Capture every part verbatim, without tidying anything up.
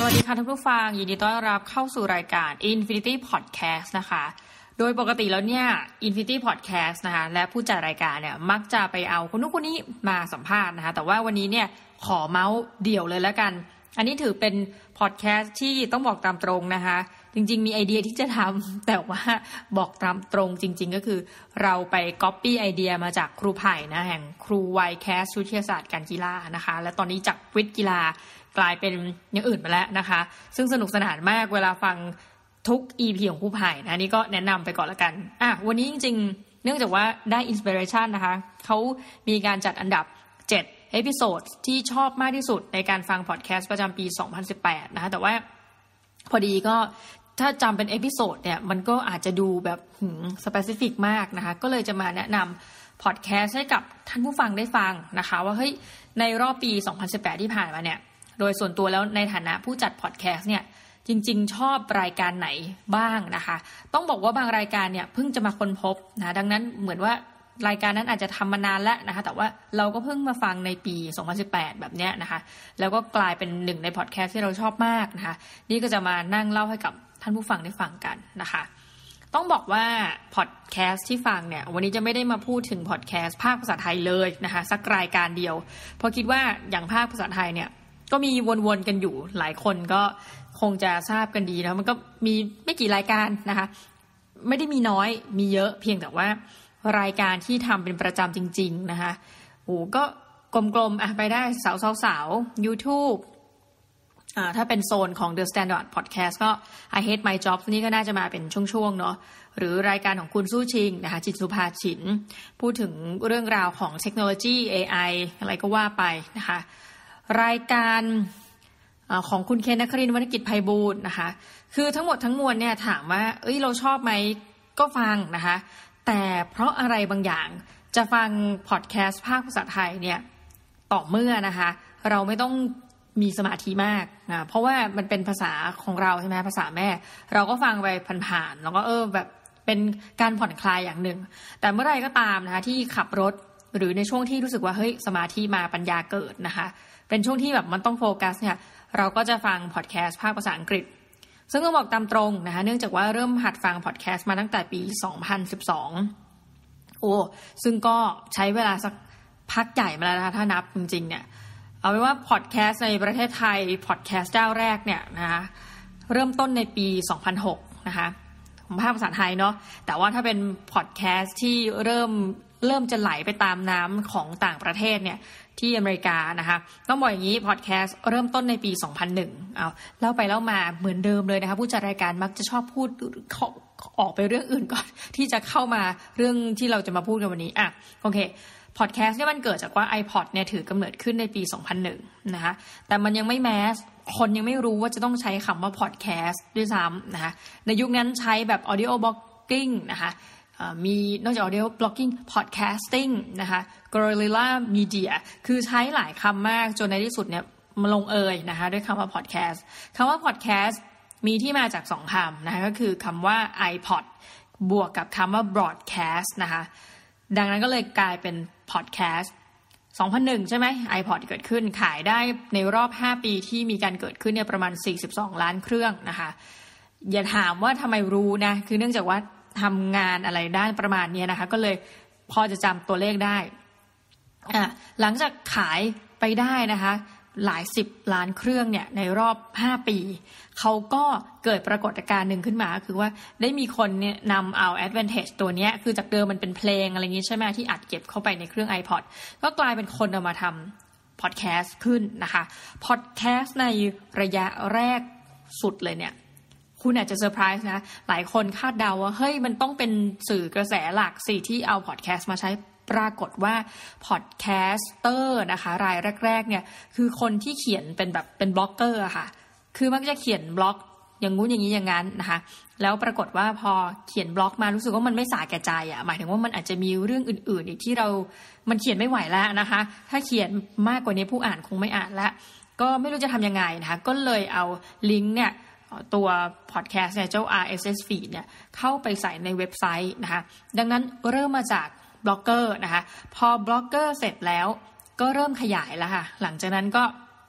วัสดีค่ะท่านผู้ฟังยินดีต้อนรับเข้าสู่รายการ Infinity Podcast นะคะโดยปกติแล้วเนี่ย Infinity Podcast นะคะและผู้จัดรายการเนี่ยมักจะไปเอาคนนู้นคนนี้มาสัมภาษณ์นะคะแต่ว่าวันนี้เนี่ยขอเมาส์เดี่ยวเลยแล้วกันอันนี้ถือเป็น podcast ที่ต้องบอกตามตรงนะคะจริงๆมีไอเดียที่จะทำแต่ว่าบอกตามตรงจริงๆก็คือเราไป copy ไอเดียมาจากครูไผ่นะแห่งครูวัยแคสวิทยาศาสตร์การกีฬานะคะและตอนนี้จากวิทย์กีฬากลายเป็นอย่างอื่นไปแล้วนะคะซึ่งสนุกสนานมากเวลาฟังทุก อี พี ของครูไผ่นะนี่ก็แนะนำไปก่อนละกันอ่ะวันนี้จริงๆเนื่องจากว่าได้อินสปิเรชันนะคะเขามีการจัดอันดับเจ็ดเอพิโซดที่ชอบมากที่สุดในการฟังพอดแคสต์ประจำปีสองพันสิบแปดนะคะแต่ว่าพอดีก็ถ้าจำเป็นเอพิโซดเนี่ยมันก็อาจจะดูแบบสเปซิฟิกมากนะคะก็เลยจะมาแนะนำพอดแคสต์ให้กับท่านผู้ฟังได้ฟังนะคะว่าเฮ้ยในรอบปีสองพันสิบแปดที่ผ่านมาเนี่ยโดยส่วนตัวแล้วในฐานะผู้จัดพอดแคสต์เนี่ยจริงๆชอบรายการไหนบ้างนะคะต้องบอกว่าบางรายการเนี่ยเพิ่งจะมาค้นพบนะดังนั้นเหมือนว่ารายการนั้นอาจจะทำมานานแล้วนะคะแต่ว่าเราก็เพิ่งมาฟังในปีสองพันสิบแปดแบบเนี้ยนะคะแล้วก็กลายเป็นหนึ่งในพอดแคสต์ที่เราชอบมากนะคะนี่ก็จะมานั่งเล่าให้กับท่านผู้ฟังได้ฟังกันนะคะต้องบอกว่าพอดแคสต์ที่ฟังเนี่ยวันนี้จะไม่ได้มาพูดถึงพอดแคสต์ภาคภาษาไทยเลยนะคะสักรายการเดียวเพราะคิดว่าอย่างภาคภาษาไทยเนี่ยก็มีวนๆกันอยู่หลายคนก็คงจะทราบกันดีนะมันก็มีไม่กี่รายการนะคะไม่ได้มีน้อยมีเยอะเพียงแต่ว่ารายการที่ทำเป็นประจำจริงๆนะคะโอ้ก็กลมๆอ่ะไปได้สาวๆ YouTube อ่าถ้าเป็นโซนของ The Standard Podcast ก็ I Hate My Job นี่ก็น่าจะมาเป็นช่วงๆเนาะหรือรายการของคุณสู้ชิงนะคะจิตสุภาฉินพูดถึงเรื่องราวของเทคโนโลยี เอ ไอ อะไรก็ว่าไปนะคะรายการของคุณเคนนครินทร์วรรณกิจไพบูลย์นะคะคือทั้งหมดทั้งมวลเนี่ยถามว่าเอ้ยเราชอบไหมก็ฟังนะคะแต่เพราะอะไรบางอย่างจะฟังพอดแคสต์ภาคภาษาไทยเนี่ยต่อเมื่อนะคะเราไม่ต้องมีสมาธิมากนะเพราะว่ามันเป็นภาษาของเราใช่ไหมภาษาแม่เราก็ฟังไปผ่านๆแล้วก็เออแบบเป็นการผ่อนคลายอย่างหนึ่งแต่เมื่อไรก็ตามนะคะที่ขับรถหรือในช่วงที่รู้สึกว่าเฮ้ยสมาธิมาปัญญาเกิดนะคะเป็นช่วงที่แบบมันต้องโฟกัสเนี่ยเราก็จะฟังพอดแคสต์ภาคภาษาอังกฤษซึ่งต้องบอกตามตรงนะคะเนื่องจากว่าเริ่มหัดฟังพอดแคสต์มาตั้งแต่ปีสองพันสิบสองโอ้ซึ่งก็ใช้เวลาสักพักใหญ่มาแล้วนะคะถ้านับจริงๆเนี่ยเอาเป็นว่าพอดแคสต์ในประเทศไทยพอดแคสต์เจ้าแรกเนี่ยนะคะเริ่มต้นในปีสองพันหกนะคะของภาคภาษาไทยเนาะแต่ว่าถ้าเป็นพอดแคสต์ที่เริ่มเริ่มจะไหลไปตามน้ำของต่างประเทศเนี่ยที่อเมริกานะคะต้องบอกอย่างนี้พอดแคสต์เริ่มต้นในปีสองพันหนึ่งเอาเล่าไปเล่ามาเหมือนเดิมเลยนะคะผู้จัดรายการมักจะชอบพูดออกไปเรื่องอื่นก่อนที่จะเข้ามาเรื่องที่เราจะมาพูดกันวันนี้อ่ะโอเคพอดแคสต์เนี่ยมันเกิดจากว่า iPod เนี่ยถือกำเนิดขึ้นในปีสองพันหนึ่งนะคะแต่มันยังไม่แมสคนยังไม่รู้ว่าจะต้องใช้คำว่าพอดแคสต์ด้วยซ้ำนะคะในยุคนั้นใช้แบบ audio blogging นะคะมีนอกจาก audio blogging podcasting นะคะ guerrilla media คือใช้หลายคำมากจนในที่สุดเนี่ยมาลงเอยนะคะด้วยคำว่า podcast คำว่า podcast มีที่มาจากสองคำนะคะก็คือคำว่า iPod บวกกับคำว่า broadcast นะคะดังนั้นก็เลยกลายเป็น podcast สองพันหนึ่งใช่ไหม iPod เกิดขึ้นขายได้ในรอบห้าปีที่มีการเกิดขึ้นเนี่ยประมาณสี่สิบสองล้านเครื่องนะคะอย่าถามว่าทำไมรู้นะคือเนื่องจากว่าทำงานอะไรด้านประมาณนี้นะคะก็เลยพอจะจำตัวเลขได้อ่ะหลังจากขายไปได้นะคะหลายสิบล้านเครื่องเนี่ยในรอบห้าปีเขาก็เกิดปรากฏการณ์หนึ่งขึ้นมาคือว่าได้มีคนเนี่ยนำเอา Advantage ตัวนี้คือจากเดิมมันเป็นเพลงอะไรอย่างนี้ใช่ไหมที่อัดเก็บเข้าไปในเครื่อง iPod ก็กลายเป็นคนเอามาทำพอดแคสต์ขึ้นนะคะพอดแคสต์ในระยะแรกสุดเลยเนี่ยคุณอาจจะเซอร์ไพรส์นะหลายคนคาดเดาว่าเฮ้ยมันต้องเป็นสื่อกระแสหลักสิที่เอาพอดแคสต์มาใช้ปรากฏว่าพอดแคสเตอร์นะคะรายแรกๆเนี่ยคือคนที่เขียนเป็นแบบเป็นบล็อกเกอร์อะค่ะคือมักจะเขียนบล็อกอย่างงู้นอย่างนี้อย่างนั้นนะคะแล้วปรากฏว่าพอเขียนบล็อกมารู้สึกว่ามันไม่สาแก่ใจอะหมายถึงว่ามันอาจจะมีเรื่องอื่นๆอีกที่เรามันเขียนไม่ไหวแล้วนะคะถ้าเขียนมากกว่านี้ผู้อ่านคงไม่อ่านแล้วก็ไม่รู้จะทำยังไงนะคะก็เลยเอาลิงก์เนี่ยตัวพอดแคสต์เนี่ยเจ้า อาร์ เอส เอส feed เนี่ยเข้าไปใส่ในเว็บไซต์นะคะดังนั้นเริ่มมาจากบล็อกเกอร์นะคะพอบล็อกเกอร์เสร็จแล้วก็เริ่มขยายแล้วค่ะหลังจากนั้นก็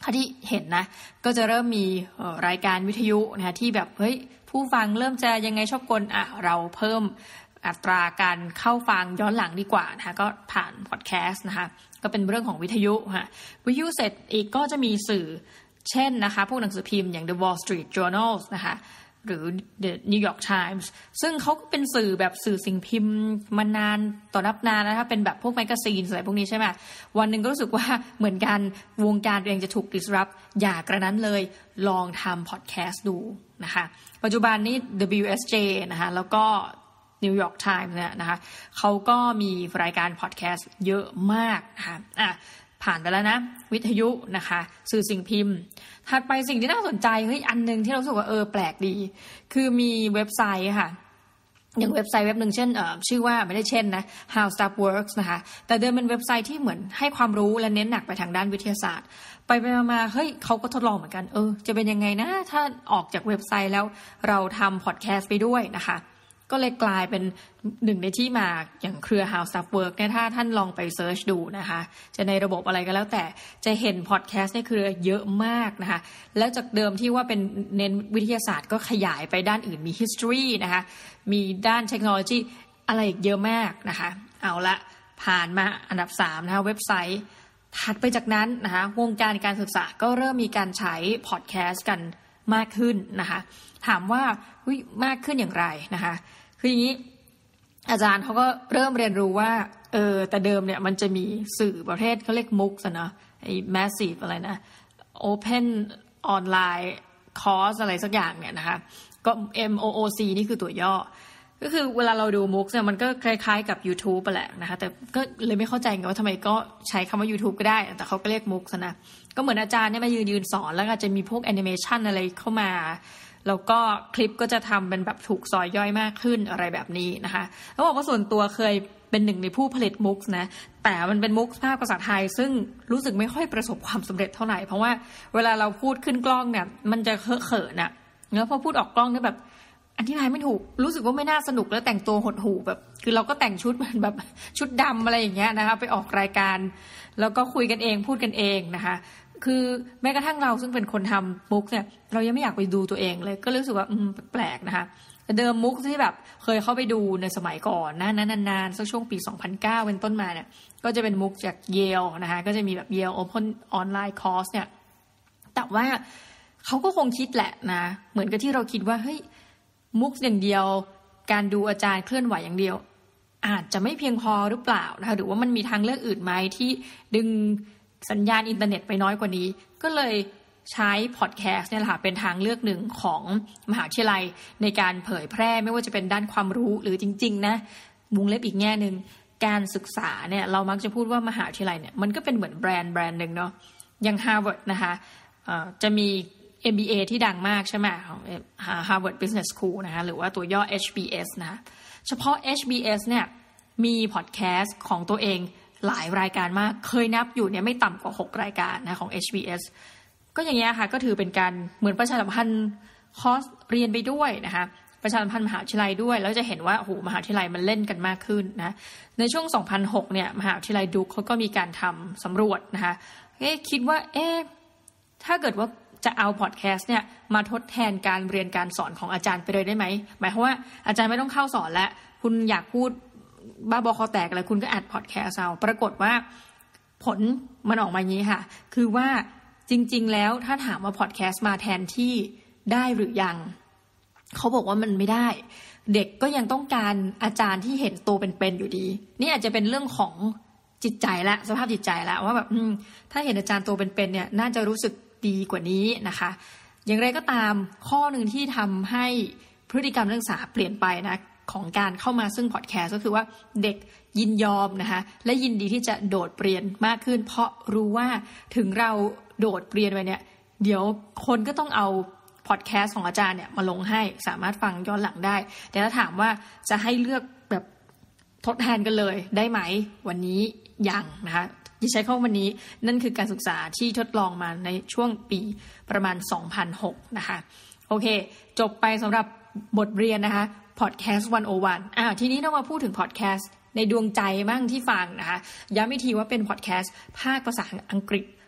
ถ้าที่เห็นนะก็จะเริ่มมีรายการวิทยุนะคะที่แบบเฮ้ยผู้ฟังเริ่มจะยังไงชอบกลอ่ะเราเพิ่มอัตราการเข้าฟังย้อนหลังดีกว่านะคะก็ผ่านพอดแคสต์นะคะก็เป็นเรื่องของวิทยุค่ะวิทยุเสร็จอีกก็จะมีสื่อเช่นนะคะพวกหนังสือพิมพ์อย่าง The Wall Street Journal นะคะหรือ The New York Times ซึ่งเขาก็เป็นสื่อแบบสื่อสิ่งพิมพ์มานานต่อนับนานนะคะเป็นแบบพวกแมกกาซีนอะไรพวกนี้ใช่ไหมวันหนึ่งก็รู้สึกว่าเหมือนกันวงการตัวเองจะถูก disrupt อย่ากระนั้นเลยลองทำพอดแคสต์ดูนะคะปัจจุบันนี้ ดับเบิลยู เอส เจ นะคะแล้วก็ New York Times เนี่ยนะคะเขาก็มีรายการพอดแคสต์เยอะมากนะคะอ่ะผ่านไปแล้วนะวิทยุนะคะสื่อสิ่งพิมพ์ถัดไปสิ่งที่น่าสนใจเฮ้ยอันนึงที่เรารู้สึกว่าเออแปลกดีคือมีเว็บไซต์ค่ะอย่างเว็บไซต์เว็บหนึ่งเช่นเอ่อชื่อว่าไม่ได้เช่นนะ How Stuff Works นะคะแต่เดิมเป็นเว็บไซต์ที่เหมือนให้ความรู้และเน้นหนักไปทางด้านวิทยาศาสตร์ไปไปมาๆเฮ้ยเขาก็ทดลองเหมือนกันเออจะเป็นยังไงนะถ้าออกจากเว็บไซต์แล้วเราทำพอดแคสต์ไปด้วยนะคะก็เลยกลายเป็นหนึ่งในที่มาอย่างเครือ How Stuff Works เนี่ยถ้าท่านลองไปเซิร์ชดูนะคะจะในระบบอะไรก็แล้วแต่จะเห็นพอดแคสต์ในเครือเยอะมากนะคะแล้วจากเดิมที่ว่าเป็นเน้นวิทยาศาสตร์ก็ขยายไปด้านอื่นมี history นะคะมีด้านเทคโนโลยีอะไรอีกเยอะมากนะคะเอาละผ่านมาอันดับสามนะคะเว็บไซต์ถัดไปจากนั้นนะคะวงการการศึกษาก็เริ่มมีการใช้พอดแคสต์กันมากขึ้นนะคะถามว่าอุ๊ยมากขึ้นอย่างไรนะคะคืออย่างนี้อาจารย์เขาก็เริ่มเรียนรู้ว่าเออแต่เดิมเนี่ยมันจะมีสื่อประเภทเขาเรียกมุกนะไอ้ massive อะไรนะ open online course อะไรสักอย่างเนี่ยนะคะก็ เอ็ม โอ โอ ซี นี่คือตัวย่อก็คือเวลาเราดูมุกเนี่ยมันก็คล้ายๆกับ YouTube ไปแหละนะคะแต่ก็เลยไม่เข้าใจไงว่าทำไมก็ใช้คำว่า YouTube ก็ได้แต่เขาก็เรียกมุกซะนะก็เหมือนอาจารย์เนี่ยมายืนยืนสอนแล้วก็จะมีพวกแอนิเมชันอะไรเข้ามาแล้วก็คลิปก็จะทำเป็นแบบถูกซอยย่อยมากขึ้นอะไรแบบนี้นะคะแล้วบอกว่าส่วนตัวเคยเป็นหนึ่งในผู้ผลิตมุกนะแต่มันเป็นมุกภาคภาษาไทยซึ่งรู้สึกไม่ค่อยประสบความสำเร็จเท่าไหร่เพราะว่าเวลาเราพูดขึ้นกล้องเนี่ยมันจะเคอะเขินอะแล้วพอพูดออกกล้องเนี่ยแบบอธิบายไม่ถูกรู้สึกว่าไม่น่าสนุกแล้วแต่งตัวหดหู่แบบคือเราก็แต่งชุดแบบชุดดำอะไรอย่างเงี้ยนะคะไปออกรายการแล้วก็คุยกันเองพูดกันเองนะคะคือแม้กระทั่งเราซึ่งเป็นคนทำมุกเนี่ยเรายังไม่อยากไปดูตัวเองเลยก็รู้สึกว่าอืมแปลกนะคะเดิมมุกที่แบบเคยเข้าไปดูในสมัยก่อนนะนานๆสักช่วงปีสองพันเก้าเป็นต้นมาเนี่ยก็จะเป็นมุกจากเยลนะคะก็จะมีแบบ Yale Open Online Course เนี่ยแต่ว่าเขาก็คงคิดแหละนะเหมือนกับที่เราคิดว่าเฮ้ยมุกอย่างเดียวการดูอาจารย์เคลื่อนไหวอย่างเดียวอาจจะไม่เพียงพอหรือเปล่านะคะหรือว่ามันมีทางเลือกอื่นไหมที่ดึงสัญญาณอินเทอร์เน็ตไปน้อยกว่านี้ก็เลยใช้พอดแคสต์เนี่ยแหละค่ะเป็นทางเลือกหนึ่งของมหาวิทยาลัยในการเผยแพร่ไม่ว่าจะเป็นด้านความรู้หรือจริงๆนะวงเล็บอีกแง่นึงการศึกษาเนี่ยเรามักจะพูดว่ามหาวิทยาลัยเนี่ยมันก็เป็นเหมือนแบรนด์แบรนด์นึงเนาะอย่าง Harvard นะคะจะมี เอ็ม บี เอ ที่ดังมากใช่ไหมของ Harvard Business School นะคะหรือว่าตัวย่อ เอช บี เอส นะคะเฉพาะ เอช บี เอส เนี่ยมีพอดแคสต์ของตัวเองหลายรายการมากเคยนับอยู่เนี่ยไม่ต่ำกว่าหกรายการนะของ เอช บี เอส ก็อย่างเงี้ยค่ะก็ถือเป็นการเหมือนประชาสัมพันธ์คอร์สเรียนไปด้วยนะคะประชาสัมพันธ์มหาวิทยาลัยด้วยแล้วจะเห็นว่าโอ้โหมหาวิทยาลัยมันเล่นกันมากขึ้นนะในช่วงสองพันหกเนี่ยมหาวิทยาลัยดุคเขาก็มีการทำสำรวจนะคะเอ๊ะคิดว่าเอ๊ะถ้าเกิดว่าจะเอาพอดแคสต์เนี่ยมาทดแทนการเรียนการสอนของอาจารย์ไปเลยได้ไหมหมายความว่าอาจารย์ไม่ต้องเข้าสอนแล้วคุณอยากพูดบ้าบอคอแตกอะไรคุณก็อัดพอดแคสต์เอาปรากฏว่าผลมันออกมาอย่างนี้ค่ะคือว่าจริงๆแล้วถ้าถามว่าพอดแคสต์มาแทนที่ได้หรือยังเขาบอกว่ามันไม่ได้เด็กก็ยังต้องการอาจารย์ที่เห็นตัวเป็นๆอยู่ดีนี่อาจจะเป็นเรื่องของจิตใจละสภาพจิตใจละว่าแบบถ้าเห็นอาจารย์ตัวเป็นๆเนี่ยน่าจะรู้สึกดีกว่านี้นะคะอย่างไรก็ตามข้อหนึ่งที่ทำให้พฤติกรรมนักศึกษาเปลี่ยนไปนะของการเข้ามาซึ่งพอดแคสต์ก็คือว่าเด็กยินยอมนะคะและยินดีที่จะโดดเรียนมากขึ้นเพราะรู้ว่าถึงเราโดดเรียนไปเนี่ยเดี๋ยวคนก็ต้องเอาพอดแคสต์ของอาจารย์เนี่ยมาลงให้สามารถฟังย้อนหลังได้แต่ถ้าถามว่าจะให้เลือกแบบทดแทนกันเลยได้ไหมวันนี้ยังนะคะที่ใช้ข้อวันนี้นั่นคือการศึกษาที่ทดลองมาในช่วงปีประมาณสองพันหกนะคะโอเคจบไปสำหรับบทเรียนนะคะพอดแคสต์หนึ่งศูนย์หนึ่งอ่าทีนี้เรามาพูดถึงพอดแคสต์ในดวงใจบ้างที่ฟังนะคะย้ำอีกทีว่าเป็นพอดแคสต์ภาคภาษาอังกฤษ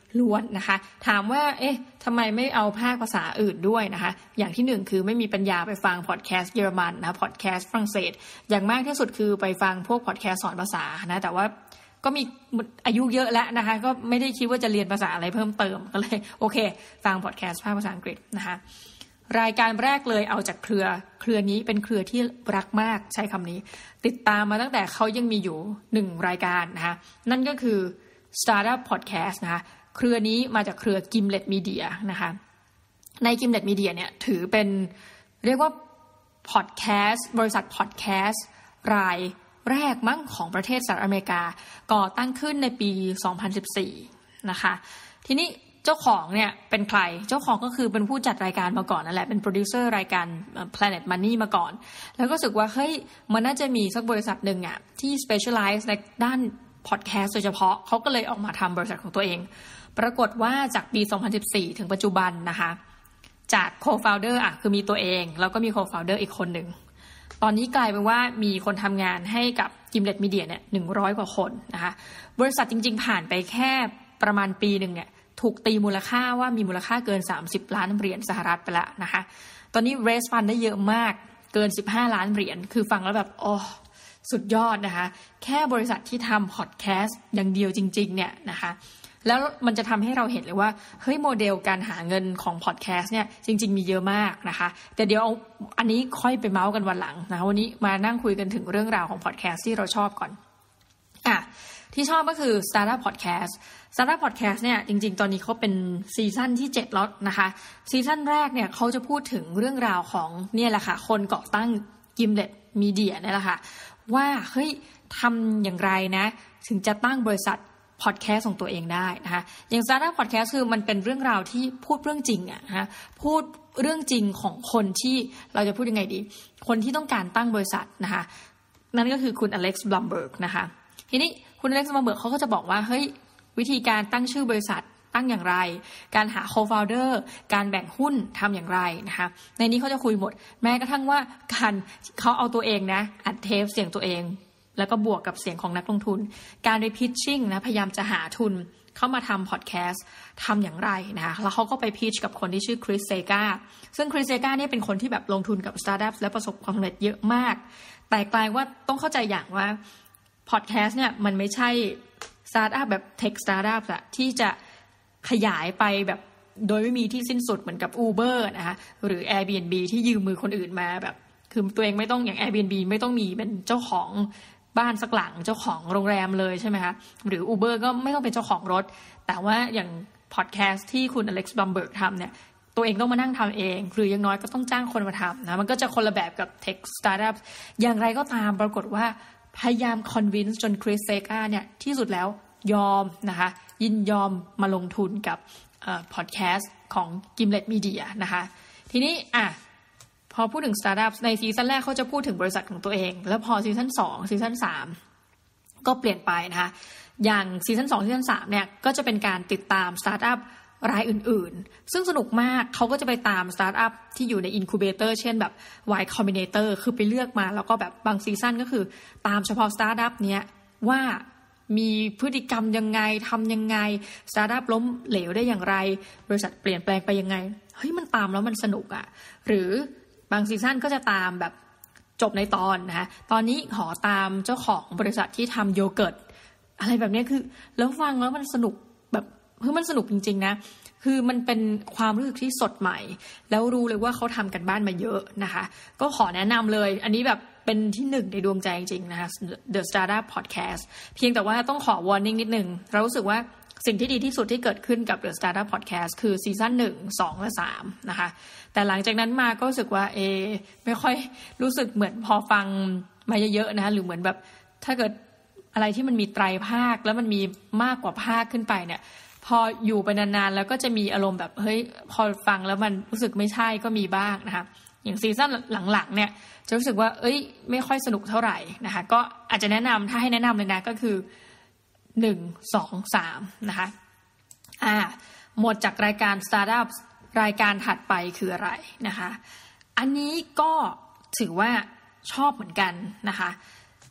ล้วนนะคะถามว่าเอ๊ะทำไมไม่เอาภาคภาษาอื่นด้วยนะคะอย่างที่หนึ่งคือไม่มีปัญญาไปฟังพอดแคสต์เยอรมันนะพอดแคสต์ฝรั่งเศสอย่างมากที่สุดคือไปฟังพวกพอดแคสต์สอนภาษานะแต่ว่าก็มีอายุเยอะแล้วนะคะก็ไม่ได้คิดว่าจะเรียนภาษาอะไรเพิ่มเติมก็เลยโอเคฟังพอดแคสต์ภาคภาษาอังกฤษนะคะรายการแรกเลยเอาจากเครือเครือนี้เป็นเครือที่รักมากใช้คำนี้ติดตามมาตั้งแต่เขายังมีอยู่หนึ่งรายการนะคะนั่นก็คือ Startup Podcast นะคะเครือนี้มาจากเครือ Gimlet Media นะคะใน Gimlet Media เนี่ยถือเป็นเรียกว่าพอดแคสต์บริษัทพอดแคสต์รายแรกมั้งของประเทศสหรัฐอเมริกาก่อตั้งขึ้นในปีสองพันสิบสี่นะคะทีนี้เจ้าของเนี่ยเป็นใครเจ้าของก็คือเป็นผู้จัดรายการมาก่อนนั่นแหละเป็นโปรดิวเซอร์รายการ Planet Money มาก่อนแล้วก็รู้สึกว่าเฮ้ยมันน่าจะมีสักบริษัทหนึ่งอ่ะที่ specialize ในด้านพอดแคสต์โดยเฉพาะเขาก็เลยออกมาทำบริษัทของตัวเองปรากฏว่าจากปีสองพันสิบสี่ถึงปัจจุบันนะคะจาก co-founder อ่ะคือมีตัวเองแล้วก็มี co-founder อีกคนหนึ่งตอนนี้กลายเป็นว่ามีคนทำงานให้กับ Gimlet Media เนี่ยหนึ่งร้อยกว่าคนนะคะบริษัทจริงๆผ่านไปแค่ประมาณปีหนึ่งเนี่ยถูกตีมูลค่าว่ามีมูลค่าเกินสามสิบล้านเหรียญสหรัฐไปแล้วนะคะตอนนี้ raise fund ได้เยอะมากเกินสิบห้าล้านเหรียญคือฟังแล้วแบบโอ้สุดยอดนะคะแค่บริษัทที่ทำพอดแคสต์อย่างเดียวจริงๆเนี่ยนะคะแล้วมันจะทำให้เราเห็นเลยว่าเฮ้ยโมเดลการหาเงินของพอดแคสต์เนี่ยจริงๆมีเยอะมากนะคะแต่เดี๋ยวเอาอันนี้ค่อยไปเมาส์กันวันหลังนะคะวันนี้มานั่งคุยกันถึงเรื่องราวของพอดแคสต์ที่เราชอบก่อนอ่ะที่ชอบก็คือ Startup Podcast Startup Podcast เนี่ยจริงๆตอนนี้เขาเป็นซีซั่นที่เจ็ดแล้วนะคะซีซั่นแรกเนี่ยเขาจะพูดถึงเรื่องราวของเนี่ยแหละค่ะคนก่อตั้ง Gimlet Media เนี่ยแหละค่ะว่าเฮ้ยทำอย่างไรนะถึงจะตั้งบริษัทพอดแคสต์ของตัวเองได้นะคะอย่าง Startup Podcast คือมันเป็นเรื่องราวที่พูดเรื่องจริงอะนะคะพูดเรื่องจริงของคนที่เราจะพูดยังไงดีคนที่ต้องการตั้งบริษัทนะคะนั่นก็คือคุณอเล็กซ์บลัมเบิร์กนะคะทีนี้คุณอเล็กซ์บลัมเบิร์กเขาก็จะบอกว่าเฮ้ยวิธีการตั้งชื่อบริษัทตั้งอย่างไรการหา co-founder การแบ่งหุ้นทำอย่างไรนะคะในนี้เขาจะคุยหมดแม้กระทั่งว่าการเขาเอาตัวเองนะอัดเทปเสียงตัวเองแล้วก็บวกกับเสียงของนักลงทุนการไปพิชชิ่งนะพยายามจะหาทุนเข้ามาทำพอดแคสต์ทำอย่างไรนะคะแล้วเขาก็ไปพิชกับคนที่ชื่อคริสเซกาซึ่งคริสเซกาเนี่ยเป็นคนที่แบบลงทุนกับสตาร์ทอัพและประสบความสำเร็จเยอะมากแต่กลายว่าต้องเข้าใจอย่างว่าพอดแคสต์เนี่ยมันไม่ใช่สตาร์ทอัพแบบเทคสตาร์ทอัพอะที่จะขยายไปแบบโดยไม่มีที่สิ้นสุดเหมือนกับ Uber นะคะหรือ Airbnb ที่ยืมมือคนอื่นมาแบบคือตัวเองไม่ต้องอย่าง Airbnb ไม่ต้องมีเป็นเจ้าของบ้านสักหลังเจ้าของโรงแรมเลยใช่ไหมคะหรือ Uber ก็ไม่ต้องเป็นเจ้าของรถแต่ว่าอย่างพอดแคสต์ที่คุณอเล็กซ์บลัมเบิร์กทำเนี่ยตัวเองต้องมานั่งทำเองหรืออย่างน้อยก็ต้องจ้างคนมาทำนะมันก็จะคนละแบบกับ Tech Startup อย่างไรก็ตามปรากฏว่าพยายาม convince จนคริสเซกาเนี่ยที่สุดแล้วยอมนะคะยินยอมมาลงทุนกับพอดแคสต์ของ Gimlet Media นะคะทีนี้อ่ะพอพูดถึงสตาร์ทอัพในซีซั่นแรกเขาจะพูดถึงบริษัทของตัวเองแล้วพอซีซั่นสองซีซั่นสามก็เปลี่ยนไปนะคะอย่างซีซั่นสองซีซั่นสามเนี่ยก็จะเป็นการติดตามสตาร์ทอัพรายอื่นๆซึ่งสนุกมากเขาก็จะไปตามสตาร์ทอัพที่อยู่ในอินคูเบเตอร์เช่นแบบ Y Combinator คือไปเลือกมาแล้วก็แบบบางซีซั่นก็คือตามเฉพาะสตาร์ทอัพเนี้ยว่ามีพฤติกรรมยังไงทำยังไงสตาร์ทอัพล้มเหลวได้อย่างไรบริษัทเปลี่ยนแปลงไปยังไงเฮ้ยมันตามแล้วมันสนุกอ่ะหรือบางซีซั่นก็จะตามแบบจบในตอนนะคะตอนนี้ขอตามเจ้าของบริษัทที่ทำโยเกิร์ตอะไรแบบนี้คือแล้วฟังแล้วมันสนุกแบบคือมันสนุกจริงๆนะคือมันเป็นความรู้สึกที่สดใหม่แล้วรู้เลยว่าเขาทำกันบ้านมาเยอะนะคะก็ขอแนะนำเลยอันนี้แบบเป็นที่หนึ่งในดวงใจจริงๆนะคะ The Startup Podcast เพียงแต่ว่าต้องขอ warning นิดนึงเรารู้สึกว่าสิ่งที่ดีที่สุดที่เกิดขึ้นกับ The Startup Podcast คือซีซั่นหนึ่ง สองและสามนะคะแต่หลังจากนั้นมาก็รู้สึกว่าเอไม่ค่อยรู้สึกเหมือนพอฟังมาเยอะๆนะคะหรือเหมือนแบบถ้าเกิดอะไรที่มันมีไตรภาคแล้วมันมีมากกว่าภาคขึ้นไปเนี่ยพออยู่ไปนานๆแล้วก็จะมีอารมณ์แบบเฮ้ยพอฟังแล้วมันรู้สึกไม่ใช่ก็มีบ้างนะคะอย่างซีซั่นหลังๆเนี่ยจะรู้สึกว่าเอ้ยไม่ค่อยสนุกเท่าไหร่นะคะก็อาจจะแนะนำถ้าให้แนะนำเลยนะก็คือหนึ่ง สอง สามนะคะอ่าหมดจากรายการ Startup รายการถัดไปคืออะไรนะคะอันนี้ก็ถือว่าชอบเหมือนกันนะคะ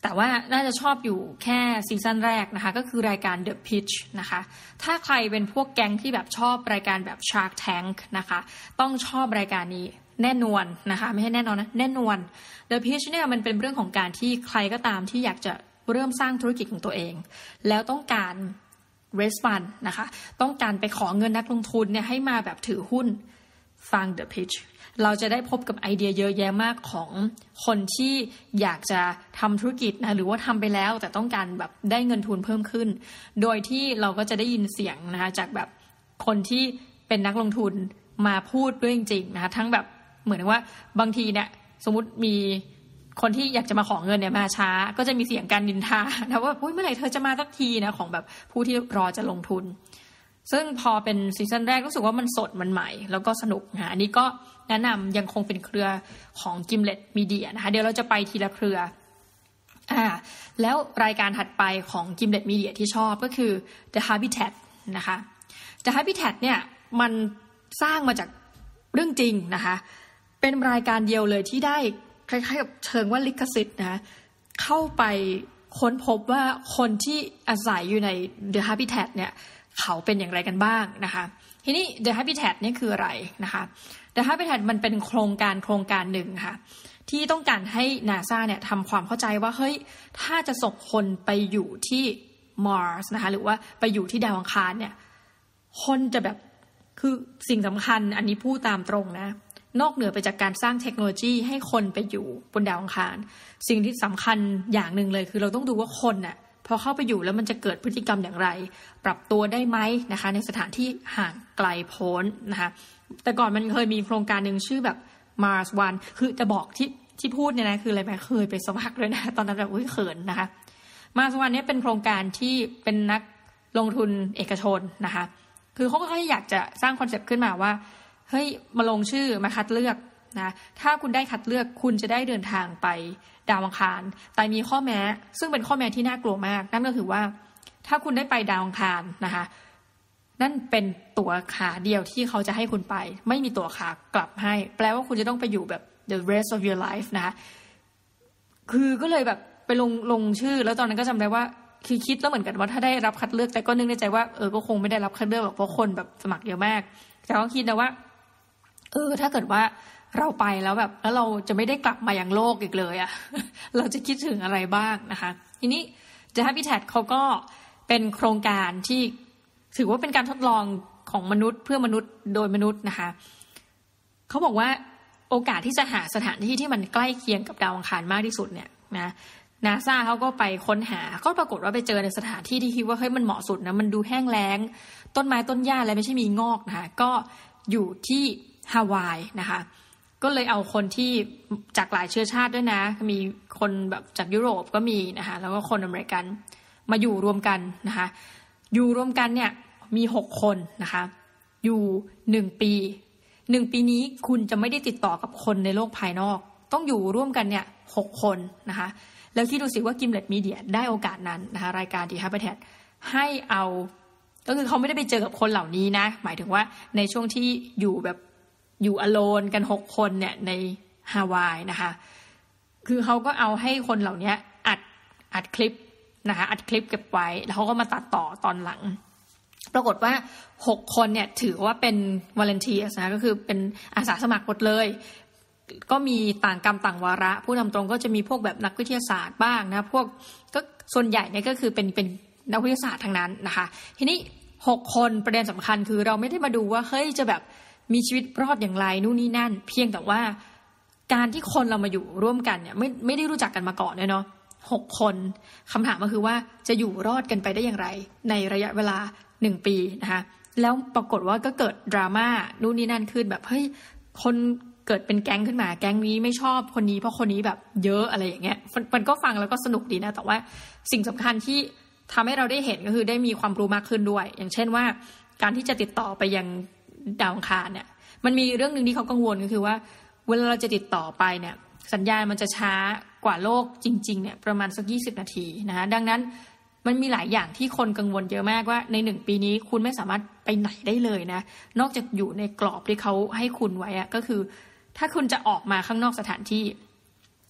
แต่ว่าน่าจะชอบอยู่แค่ซีซั่นแรกนะคะก็คือรายการ The Pitch นะคะถ้าใครเป็นพวกแก๊งที่แบบชอบรายการแบบ Shark Tank นะคะต้องชอบรายการนี้แน่นอนนะคะไม่ใช่แน่นอนนะแน่นอน The Pitch เนี่ยมันเป็นเรื่องของการที่ใครก็ตามที่อยากจะเริ่มสร้างธุรกิจของตัวเองแล้วต้องการ raise fund นะคะต้องการไปขอเงินนักลงทุนเนี่ยให้มาแบบถือหุ้นฟัง The Pitch เราจะได้พบกับไอเดียเยอะแยะมากของคนที่อยากจะทำธุรกิจนะหรือว่าทำไปแล้วแต่ต้องการแบบได้เงินทุนเพิ่มขึ้นโดยที่เราก็จะได้ยินเสียงนะคะจากแบบคนที่เป็นนักลงทุนมาพูดด้วยจริงๆนะคะทั้งแบบเหมือนว่าบางทีเนี่ยสมมุติมีคนที่อยากจะมาขอเงินเนี่ยมาช้าก็จะมีเสียงการนินทานะว่าเมื่อไหร่เธอจะมาสักทีนะของแบบผู้ที่รอจะลงทุนซึ่งพอเป็นซีซั่นแรกรู้สึกว่ามันสดมันใหม่แล้วก็สนุกนะอันนี้ก็แนะนำยังคงเป็นเครือของ Gimlet Media นะคะเดี๋ยวเราจะไปทีละเครืออ่าแล้วรายการถัดไปของ Gimlet Media ที่ชอบก็คือ The Habitat นะคะ The Habitat เนี่ยมันสร้างมาจากเรื่องจริงนะคะเป็นรายการเดียวเลยที่ได้คล้ายๆกับเชิงว่าลิขสิทธิ์นะเข้าไปค้นพบว่าคนที่อาศัยอยู่ใน The Habitat เนี่ยเขาเป็นอย่างไรกันบ้างนะคะทีนี้ The Habitat นี่คืออะไรนะคะ The Habitat มันเป็นโครงการโครงการหนึ่งค่ะที่ต้องการให้ NASA เนี่ยทำความเข้าใจว่าเฮ้ยถ้าจะส่งคนไปอยู่ที่ Mars นะคะหรือว่าไปอยู่ที่ดาวอังคารเนี่ยคนจะแบบคือสิ่งสำคัญอันนี้พูดตามตรงนะนอกเหนือไปจากการสร้างเทคโนโลยีให้คนไปอยู่บนดาวอังคารสิ่งที่สำคัญอย่างหนึ่งเลยคือเราต้องดูว่าคนน่ะพอเข้าไปอยู่แล้วมันจะเกิดพฤติกรรมอย่างไรปรับตัวได้ไหมนะคะในสถานที่ห่างไกลโพ้นนะคะแต่ก่อนมันเคยมีโครงการหนึ่งชื่อแบบ Mars One คือจะบอกที่ที่พูดเนี่ยนะคืออะไรไหมเคยไปสมัครเลยนะตอนนั้นแบบอุ้ยเขินนะคะ Mars One เนี่ยเป็นโครงการที่เป็นนักลงทุนเอกชนนะคะคือเขาก็แค่อยากจะสร้างคอนเซปต์ขึ้นมาว่าเฮ้ยมาลงชื่อมาคัดเลือกนะถ้าคุณได้คัดเลือกคุณจะได้เดินทางไปดาวอังคารแต่มีข้อแม้ซึ่งเป็นข้อแม้ที่น่ากลัวมากนั่นก็คือว่าถ้าคุณได้ไปดาวอังคารนะคะนั่นเป็นตั๋วขาเดียวที่เขาจะให้คุณไปไม่มีตั๋วขากลับให้แปลว่าคุณจะต้องไปอยู่แบบ the rest of your life นะคะคือก็เลยแบบไปลงลงชื่อแล้วตอนนั้นก็จำได้ว่าคือคิดแล้วเหมือนกันว่าถ้าได้รับคัดเลือกแต่ก็นึกในใจว่าเออก็คงไม่ได้รับคัดเลือกหรอกเพราะคนแบบสมัครเยอะมากแต่ก็คิดนะว่าเออถ้าเกิดว่าเราไปแล้วแบบแล้วเราจะไม่ได้กลับมายังโลกอีกเลยอะ เราจะคิดถึงอะไรบ้างนะคะทีนี้ The Habitat เขาก็เป็นโครงการที่ถือว่าเป็นการทดลองของมนุษย์เพื่อมนุษย์โดยมนุษย์นะคะเขาบอกว่าโอกาสที่จะหาสถานที่ที่มันใกล้เคียงกับดาวอังคารมากที่สุดเนี่ยนะNASA เขาก็ไปค้นหาก็ปรากฏว่าไปเจอในสถานที่ที่คิดว่าเฮ้ยมันเหมาะสุดนะมันดูแห้งแล้งต้นไม้ต้นหญ้าอะไรไม่ใช่มีงอกนะคะก็อยู่ที่ฮาวายนะคะก็เลยเอาคนที่จากหลายเชื้อชาติด้วยนะมีคนแบบจากยุโรปก็มีนะคะแล้วก็คนอเมริกันมาอยู่รวมกันนะคะอยู่รวมกันเนี่ยมีหกคนนะคะอยู่หนึ่งปีหนึ่งปีนี้คุณจะไม่ได้ติดต่อกับคนในโลกภายนอกต้องอยู่ร่วมกันเนี่ยหกคนนะคะแล้วที่ดูสิว่า Gimlet Media ได้โอกาสนั้นนะคะรายการ The Habitat ให้เอาก็คือเขาไม่ได้ไปเจอกับคนเหล่านี้นะหมายถึงว่าในช่วงที่อยู่แบบอยู่อโลนกันหกคนเนี่ยในฮาวายนะคะคือเขาก็เอาให้คนเหล่านี้อัดอัดคลิปนะคะอัดคลิปเก็บไว้แล้วเขาก็มาตัดต่อตอนหลังปรากฏว่าหกคนเนี่ยถือว่าเป็น volunteers นะก็คือเป็นอาสาสมัครหมดเลยก็มีต่างกรรมต่างวาระผู้นำตรงก็จะมีพวกแบบนักวิทยาศาสตร์บ้างนะพวกก็ส่วนใหญ่เนี่ยก็คือเป็นเป็นนักวิทยาศาสตร์ทั้งนั้นนะคะทีนี้หกคนประเด็นสำคัญคือเราไม่ได้มาดูว่าเฮ้ยจะแบบมีชีวิตรอดอย่างไรนู่นนี่นั่นเพียงแต่ว่าการที่คนเรามาอยู่ร่วมกันเนี่ยไม่ไม่ได้รู้จักกันมาก่อนเนาะหกคนคำถามก็คือว่าจะอยู่รอดกันไปได้อย่างไรในระยะเวลาหนึ่งปีนะคะแล้วปรากฏว่าก็เกิดดราม่านู่นนี่นั่นขึ้นแบบเฮ้ยคนเกิดเป็นแก๊งขึ้นมาแก๊งนี้ไม่ชอบคนนี้เพราะคนนี้แบบเยอะอะไรอย่างเงี้ยมันก็ฟังแล้วก็สนุกดีนะแต่ว่าสิ่งสำคัญที่ทำให้เราได้เห็นก็คือได้มีความรู้มากขึ้นด้วยอย่างเช่นว่าการที่จะติดต่อไปยังดาวอังคารเนี่ยมันมีเรื่องนึงที่เขากังวลก็คือว่าเวลาเราจะติดต่อไปเนี่ยสัญญาณมันจะช้ากว่าโลกจริงๆเนี่ยประมาณสักยี่สิบนาทีนะคะดังนั้นมันมีหลายอย่างที่คนกังวลเยอะมากว่าในหนึ่งปีนี้คุณไม่สามารถไปไหนได้เลยนะนอกจากอยู่ในกรอบที่เขาให้คุณไว้อะก็คือถ้าคุณจะออกมาข้างนอกสถานที่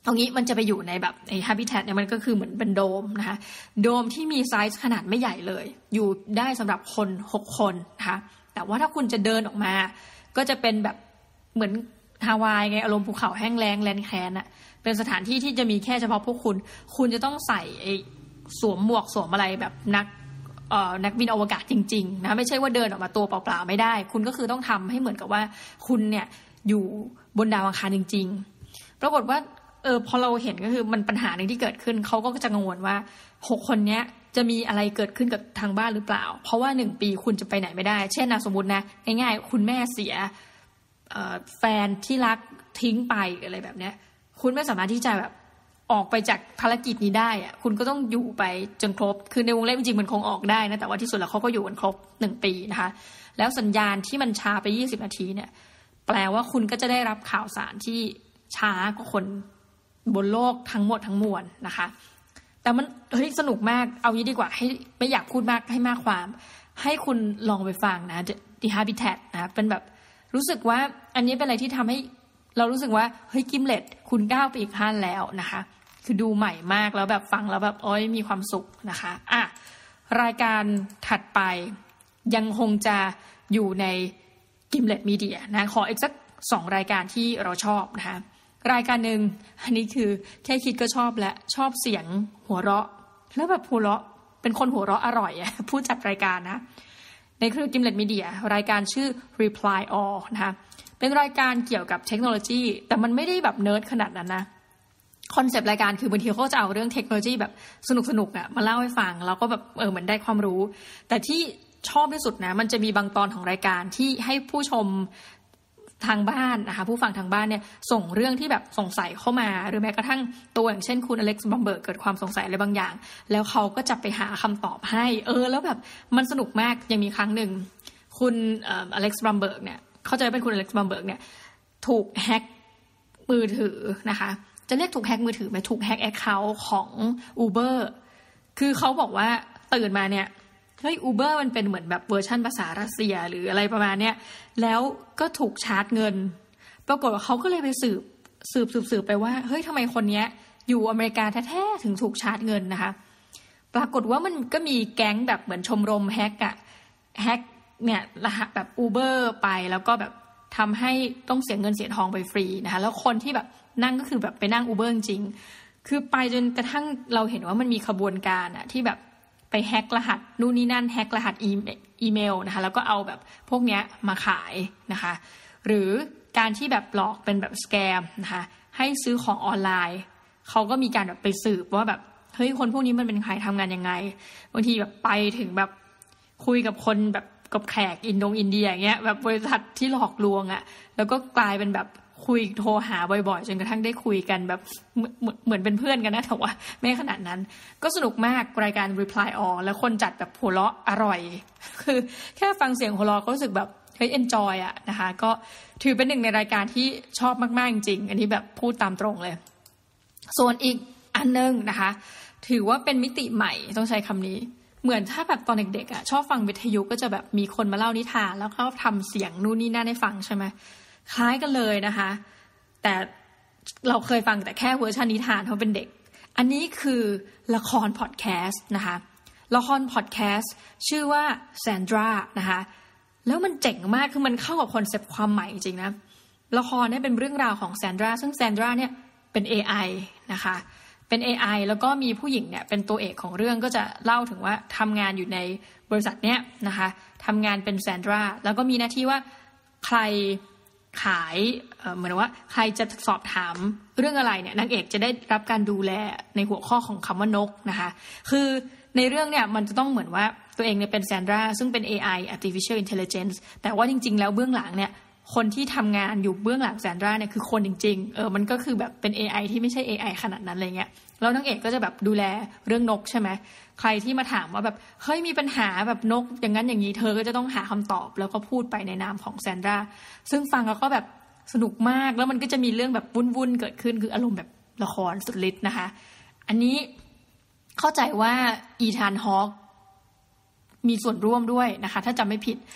ตรงนี้มันจะไปอยู่ในแบบไอ้ habitat เนี่ยมันก็คือเหมือนเป็นโดมนะคะโดมที่มีไซส์ขนาดไม่ใหญ่เลยอยู่ได้สำหรับคนหกคนนะคะแต่ว่าถ้าคุณจะเดินออกมาก็จะเป็นแบบเหมือนฮาวายไงอารมณ์ภูเขาแห้งแล้งแลนแคนอะเป็นสถานที่ที่จะมีแค่เฉพาะพวกคุณคุณจะต้องใส่ไอ้สวมหมวกสวมอะไรแบบนักเอ่อนักบินอวกาศจริงๆนะไม่ใช่ว่าเดินออกมาตัวเปล่าๆไม่ได้คุณก็คือต้องทำให้เหมือนกับว่าคุณเนี่ยอยู่บนดาวอังคารจริงๆปรากฏว่าเออพอเราเห็นก็คือมันปัญหาหนึ่งที่เกิดขึ้นเขาก็จะกังวลว่าหกคนเนี้ยจะมีอะไรเกิดขึ้นกับทางบ้านหรือเปล่าเพราะว่าหนึ่งปีคุณจะไปไหนไม่ได้เช่นนะสมมตินะง่ายๆคุณแม่เสียแฟนที่รักทิ้งไปอะไรแบบเนี้ยคุณไม่สามารถที่จะแบบออกไปจากภารกิจนี้ได้อะคุณก็ต้องอยู่ไปจนครบคือในวงเล็บจริงๆมันคงออกได้นะแต่ว่าที่สุดแล้วเขาก็อยู่กันครบหนึ่งปีนะคะแล้วสัญญาณที่มันช้าไปยี่สิบนาทีเนี่ยแปลว่าคุณก็จะได้รับข่าวสารที่ช้ากว่าคนบนโลกทั้งหมดทั้งมวลนะคะแต่มันเฮ้ยสนุกมากเอางี้ดีกว่าให้ไม่อยากพูดมากให้มากความให้คุณลองไปฟังนะ The Habitat นะเป็นแบบรู้สึกว่าอันนี้เป็นอะไรที่ทำให้เรารู้สึกว่าเฮ้ยกิมเล็ตคุณก้าวไปอีกขั้นแล้วนะคะคือดูใหม่มากแล้วแบบฟังแล้วแบบโอ้ยมีความสุขนะคะอ่ะรายการถัดไปยังคงจะอยู่ในกิมเล็ตมีเดียนะขออีกสักสองรายการที่เราชอบนะคะรายการหนึ่งอันนี้คือแค่คิดก็ชอบและชอบเสียงหัวเราะแล้วแบบหัวเราะเป็นคนหัวเราะอร่อยอ่ะผู้จัดรายการนะในเครือกิมเล็ตมีเดียรายการชื่อ Reply All นะคะเป็นรายการเกี่ยวกับเทคโนโลยีแต่มันไม่ได้แบบเนิร์ดขนาดนั้นนะคอนเซปต์รายการคือบางทีเขาจะเอาเรื่องเทคโนโลยีแบบสนุกๆอ่ะมาเล่าให้ฟังแล้วก็แบบเออเหมือนได้ความรู้แต่ที่ชอบที่สุดนะมันจะมีบางตอนของรายการที่ให้ผู้ชมทางบ้านนะคะผู้ฟังทางบ้านเนี่ยส่งเรื่องที่แบบสงสัยเข้ามาหรือแม้กระทั่งตัวอย่างเช่นคุณอเล็กซ์บัมเบิร์กเกิดความสงสัยอะไรบางอย่างแล้วเขาก็จะไปหาคำตอบให้เออแล้วแบบมันสนุกมากยังมีครั้งหนึ่งคุณอเล็กซ์บัมเบิร์กเนี่ยเข้าใจเป็นคุณอเล็กซ์บัมเบิร์กเนี่ยถูกแฮ็กมือถือนะคะจะเรียกถูกแฮ็กมือถือไหมถูกแฮ็กแอคเคาท์ของ Uber คือเขาบอกว่าตื่นมาเนี่ยเฮ้ย Uber มันเป็นเหมือนแบบเวอร์ชันภาษารัสเซียหรืออะไรประมาณเนี้ยแล้วก็ถูกชาร์จเงินปรากฏว่าเขาก็เลยไปสืบสืบสืบสืบไปว่าเฮ้ยทำไมคนเนี้ยอยู่อเมริกาแท้ๆถึงถูกชาร์จเงินนะคะปรากฏว่ามันก็มีแก๊งแบบเหมือนชมรมแฮกอะแฮกเนี่ยรหัสแบบ Uber ไปแล้วก็แบบทำให้ต้องเสียเงินเสียทองไปฟรีนะคะแล้วคนที่แบบนั่งก็คือแบบไปนั่ง Uber จริงคือไปจนกระทั่งเราเห็นว่ามันมีขบวนการอะที่แบบไปแฮกรหัสนู่นนี่นั่นแฮกรหัสอีเมลนะคะแล้วก็เอาแบบพวกเนี้ยมาขายนะคะหรือการที่แบบหลอกเป็นแบบสแกมนะคะให้ซื้อของออนไลน์เขาก็มีการแบบไปสืบว่าแบบเฮ้ยคนพวกนี้มันเป็นใครทำงานยังไงบางทีแบบไปถึงแบบคุยกับคนแบบกับแขกอินโดอินเดียอย่างเงี้ยแบบบริษัทที่หลอกลวงอะแล้วก็กลายเป็นแบบคุยโทรหาบ่อยๆจนกระทั่งได้คุยกันแบบเหมือนเป็นเพื่อนกันนะแต่ว่าไม่ขนาดนั้นก็สนุกมากรายการ Reply All แล้วคนจัดแบบหัวเราะอร่อยคือแค่ฟังเสียงหัวเราะก็รู้สึกแบบเฮ้ย enjoy อะนะคะก็ถือเป็นหนึ่งในรายการที่ชอบมากๆจริงๆอันนี้แบบพูดตามตรงเลยส่วนอีกอันนึงนะคะถือว่าเป็นมิติใหม่ต้องใช้คำนี้เหมือนถ้าแบบตอนเด็กๆอะชอบฟังวิทยุก็จะแบบมีคนมาเล่านิทานแล้วก็ทำเสียงนู่นนี่นั่นให้ฟังใช่ไหมคล้ายกันเลยนะคะแต่เราเคยฟังแต่แค่เวอร์ชันนิทานเพราะเป็นเด็กอันนี้คือละครพอดแคสต์นะคะละครพอดแคสต์ชื่อว่าแซนดรานะคะแล้วมันเจ๋งมากคือมันเข้ากับคอนเซปต์ความใหม่จริงๆนะละครเนี่ยเป็นเรื่องราวของแซนดราซึ่งแซนดราเนี่ยเป็น เอ ไอ นะคะเป็น เอ ไอ แล้วก็มีผู้หญิงเนี่ยเป็นตัวเอกของเรื่องก็จะเล่าถึงว่าทำงานอยู่ในบริษัทเนี้ยนะคะทำงานเป็นแซนดราแล้วก็มีหน้าที่ว่าใครขายเอ่อเหมือนว่าใครจะสอบถามเรื่องอะไรเนี่ยนางเอกจะได้รับการดูแลในหัวข้อของคำว่านกนะคะคือในเรื่องเนี่ยมันจะต้องเหมือนว่าตัวเองเนี่ยเป็นแซนดราซึ่งเป็น เอ ไอ artificial intelligence แต่ว่าจริงๆแล้วเบื้องหลังเนี่ยคนที่ทำงานอยู่เบื้องหลังแซนดราเนี่ยคือคนจริงๆเออมันก็คือแบบเป็น เอ ไอ ที่ไม่ใช่ เอ ไอ ขนาดนั้นอะไรเงี้ยแล้วนางเอกก็จะแบบดูแลเรื่องนกใช่ไหมใครที่มาถามว่าแบบเฮ้ยมีปัญหาแบบนกอย่างนั้นอย่างนี้เธอก็จะต้องหาคำตอบแล้วก็พูดไปในนามของแซนดราซึ่งฟังแล้วก็แบบสนุกมากแล้วมันก็จะมีเรื่องแบบวุ่นๆเกิดขึ้นคืออารมณ์แบบละครสุดฤทธิ์นะคะอันนี้เข้าใจว่าอีธานฮอคมีส่วนร่วมด้วยนะคะถ้าจำไม่ผิด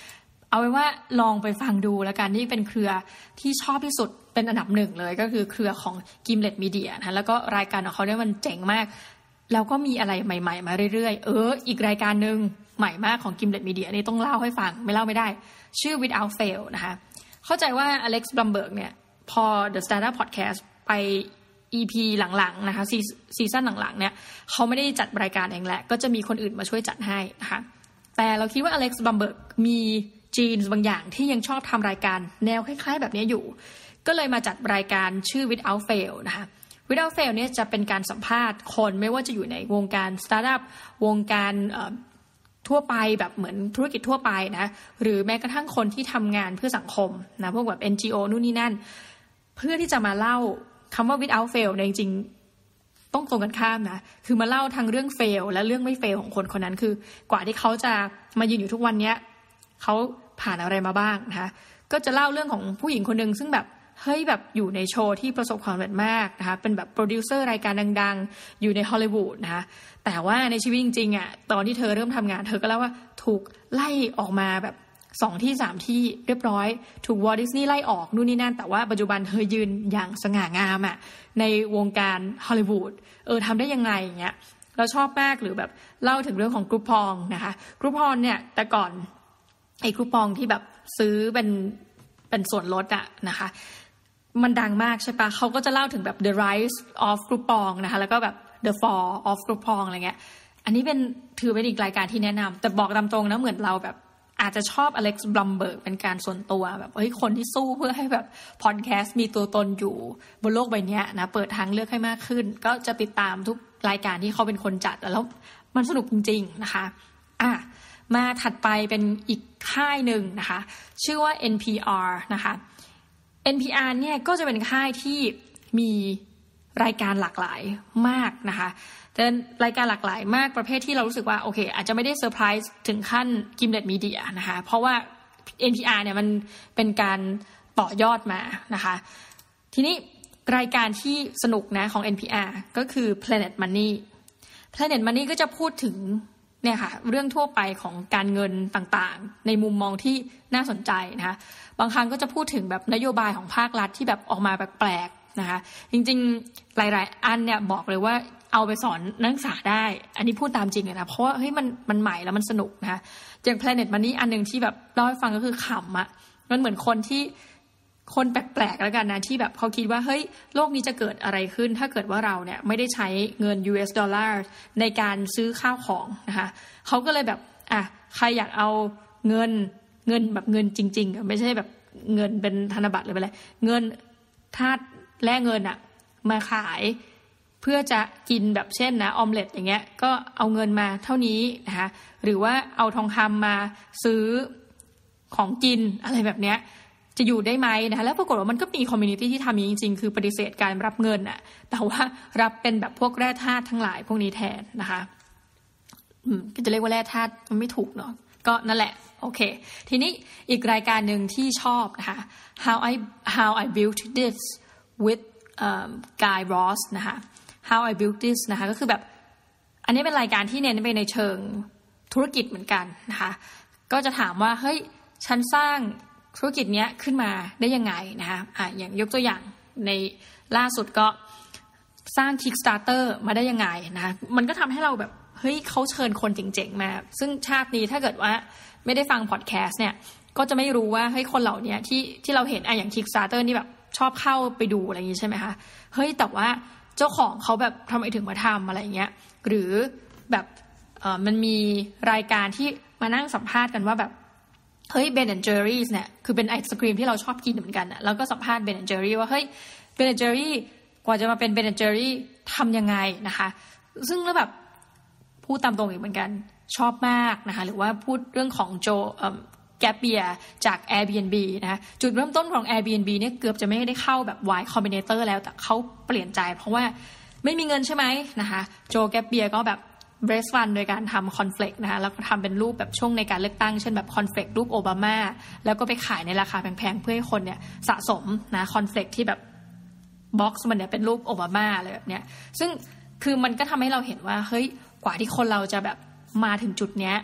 เอาไว้ว่าลองไปฟังดูแล้วกันนี่เป็นเครือที่ชอบที่สุดเป็นอันดับหนึ่งเลยก็คือเครือของ Gimlet Media นะแล้วก็รายการของเขาเนี่ยมันเจ๋งมากแล้วก็มีอะไรใหม่ๆมาเรื่อยๆเอออีกรายการนึงใหม่มากของ Gimlet Media นี่ต้องเล่าให้ฟังไม่เล่าไม่ได้ชื่อ Without Fail นะคะเข้าใจว่าอเล็กซ์บลัมเบิร์กเนี่ยพอ The Startup Podcast ไป อี พี หลังๆนะคะซีซั่นหลังๆเนี่ยเขาไม่ได้จัดรายการเองแหละก็จะมีคนอื่นมาช่วยจัดให้นะคะแต่เราคิดว่าอเล็กซ์บลัมเบิร์กมีจีนบางอย่างที่ยังชอบทำรายการแนวคล้ายๆแบบนี้อยู่ก็เลยมาจัดรายการชื่อ Without Fail นะคะ Without Fail เนี่ยจะเป็นการสัมภาษณ์คนไม่ว่าจะอยู่ในวงการสตาร์ทอัพวงการทั่วไปแบบเหมือนธุรกิจทั่วไปนะหรือแม้กระทั่งคนที่ทำงานเพื่อสังคมนะพวกแบบ เอ็น จี โอ นู่นนี่นั่นเพื่อที่จะมาเล่าคำว่า Without Fail เนี่ยจริงๆต้องตรงกันข้ามนะคือมาเล่าทั้งเรื่อง fail และเรื่องไม่ fail ของคนคนนั้นคือกว่าที่เขาจะมายืนอยู่ทุกวันนี้เขาผ่านอะไรมาบ้างนะคะก็จะเล่าเรื่องของผู้หญิงคนนึงซึ่งแบบเฮ้ยแบบอยู่ในโชว์ที่ประสบความสำเร็จมากนะคะเป็นแบบโปรดิวเซอร์รายการดังๆอยู่ในฮอลลีวูดนะคะแต่ว่าในชีวิตจริงๆอ่ะตอนที่เธอเริ่มทำงานเธอก็เล่าว่าถูกไล่ออกมาแบบสองที่สามที่เรียบร้อยถูกวอลต์ดิสนีย์ไล่ออกนู่นนี่นั่นแต่ว่าปัจจุบันเธอยืนอย่างสง่างามอ่ะในวงการฮอลลีวูดเออทำได้ยังไงอย่างเงี้ยเราชอบมากหรือแบบเล่าถึงเรื่องของกรุ๊ปพองนะคะกรุ๊ปพองเนี่ยแต่ก่อนไอ้กรุ๊ปพองที่แบบซื้อเป็นเป็นส่วนลดอะนะคะมันดังมากใช่ปะเขาก็จะเล่าถึงแบบ the rise of Groupon นะคะแล้วก็แบบ the fall of Groupon อะไรเงี้ยอันนี้เป็นถือเป็นอีกรายการที่แนะนำแต่บอกตามตรงนะเหมือนเราแบบอาจจะชอบอเล็กซ์บลัมเบิร์กเป็นการส่วนตัวแบบเฮ้ยคนที่สู้เพื่อให้แบบพอดแคสต์มีตัวตนอยู่บนโลกใบนี้นะเปิดทางเลือกให้มากขึ้นก็จะติดตามทุกรายการที่เขาเป็นคนจัดแล้วมันสนุกจริงๆนะคะอ่ะมาถัดไปเป็นอีกค่ายหนึ่งนะคะชื่อว่า เอ็น พี อาร์ นะคะ เอ็น พี อาร์ เนี่ยก็จะเป็นค่ายที่มีรายการหลากหลายมากนะคะแต่รายการหลากหลายมากประเภทที่เรารู้สึกว่าโอเคอาจจะไม่ได้เซอร์ไพรส์ถึงขั้น Gimlet Media นะคะเพราะว่า เอ็น พี อาร์ เนี่ยมันเป็นการต่อยอดมานะคะทีนี้รายการที่สนุกนะของ เอ็น พี อาร์ ก็คือ Planet Money Planet Money ก็จะพูดถึงเนี่ยค่ะเรื่องทั่วไปของการเงินต่างๆในมุมมองที่น่าสนใจนะคะบางครั้งก็จะพูดถึงแบบนโยบายของภาครัฐที่แบบออกมาแปลกๆนะคะจริงๆหลายๆอันเนี่ยบอกเลยว่าเอาไปสอนนักศึกษาได้อันนี้พูดตามจริงเลยนะเพราะว่าเฮ้ยมันมันใหม่แล้วมันสนุกนะคะอย่าง Planet Money อันนึงที่แบบเล่าให้ฟังก็คือขำอะมันเหมือนคนที่คนแปลกๆแล้วกันนะที่แบบเขาคิดว่าเฮ้ยโลกนี้จะเกิดอะไรขึ้นถ้าเกิดว่าเราเนี่ยไม่ได้ใช้เงิน ยู เอส ดอลลาร์ในการซื้อข้าวของนะคะเขาก็เลยแบบอ่ะใครอยากเอาเงินเงินแบบเงินจริงๆไม่ใช่แบบเงินเป็นธนบัตรหรืออะไรเงินธาตุแลกเงินอะมาขายเพื่อจะกินแบบเช่นนะออมเล็ตอย่างเงี้ยก็เอาเงินมาเท่านี้นะคะหรือว่าเอาทองคำมาซื้อของกินอะไรแบบเนี้ยจะอยู่ได้ไหมนะคะแล้วปรากฏว่ามันก็มีคอมมูนิตี้ที่ทำอย่างนี้จริงๆคือปฏิเสธการรับเงินอะแต่ว่ารับเป็นแบบพวกแร่ธาตุทั้งหลายพวกนี้แทนนะคะอืมก็จะเรียกว่าแร่ธาตุมันไม่ถูกเนาะก็นั่นแหละโอเคทีนี้อีกรายการหนึ่งที่ชอบนะคะ how I how I built this with um, Guy Raz นะคะ how I built this นะคะก็คือแบบอันนี้เป็นรายการที่เน้นไปในเชิงธุรกิจเหมือนกันนะคะก็จะถามว่าเฮ้ยฉันสร้างธุรกิจเนี้ยขึ้นมาได้ยังไงนะคะอ่ะอย่างยกตัวอย่างในล่าสุดก็สร้าง Kickstarter มาได้ยังไงนะคะมันก็ทำให้เราแบบเฮ้ยเขาเชิญคนเจ๋งๆมาซึ่งชาตินี้ถ้าเกิดว่าไม่ได้ฟังพอดแคสต์เนี่ยก็จะไม่รู้ว่าเฮ้ยคนเหล่านี้ที่ที่เราเห็นอ่ะอย่าง Kickstarter นี่แบบชอบเข้าไปดูอะไรอย่างงี้ใช่ไหมคะเฮ้ยแต่ว่าเจ้าของเขาแบบทำไมถึงมาทำอะไรอย่างเงี้ยหรือแบบเอ่อมันมีรายการที่มานั่งสัมภาษณ์กันว่าแบบเฮ้ย Ben and Jerry's เนี่ยคือเป็นไอศกรีมที่เราชอบกินเหมือนกันอ่ะแล้วก็สัมภาษณ์ Ben and Jerry ว่าเฮ้ย Ben and Jerry กว่าจะมาเป็น Ben and Jerry ทำยังไงนะคะซึ่งแล้วแบบพูดตามตรงอีกเหมือนกันชอบมากนะคะหรือว่าพูดเรื่องของโจแกปเบียจาก Airbnb นะคะจุดเริ่มต้นของ Airbnb เนี่ยเกือบจะไม่ได้เข้าแบบ Y Combinator แล้วแต่เขาเปลี่ยนใจเพราะว่าไม่มีเงินใช่ไหมนะคะโจแกปเบียก็แบบเบรสฟันโดยการทำคอนเฟลกนะคะแล้วก็ทำเป็นรูปแบบช่วงในการเลือกตั้งเช่นแบบคอนเฟลกรูปโอบามาแล้วก็ไปขายในราคาแพงๆเพื่อให้คนเนี่ยสะสมนะคอนเฟลกที่แบบบ็อกซ์มันเนี่ยเป็นรูปโอบามาอะไรแบบเนี้ยซึ่งคือมันก็ทำให้เราเห็นว่าเฮ้ยกว่าที่คนเราจะแบบมาถึงจุดเนี้ย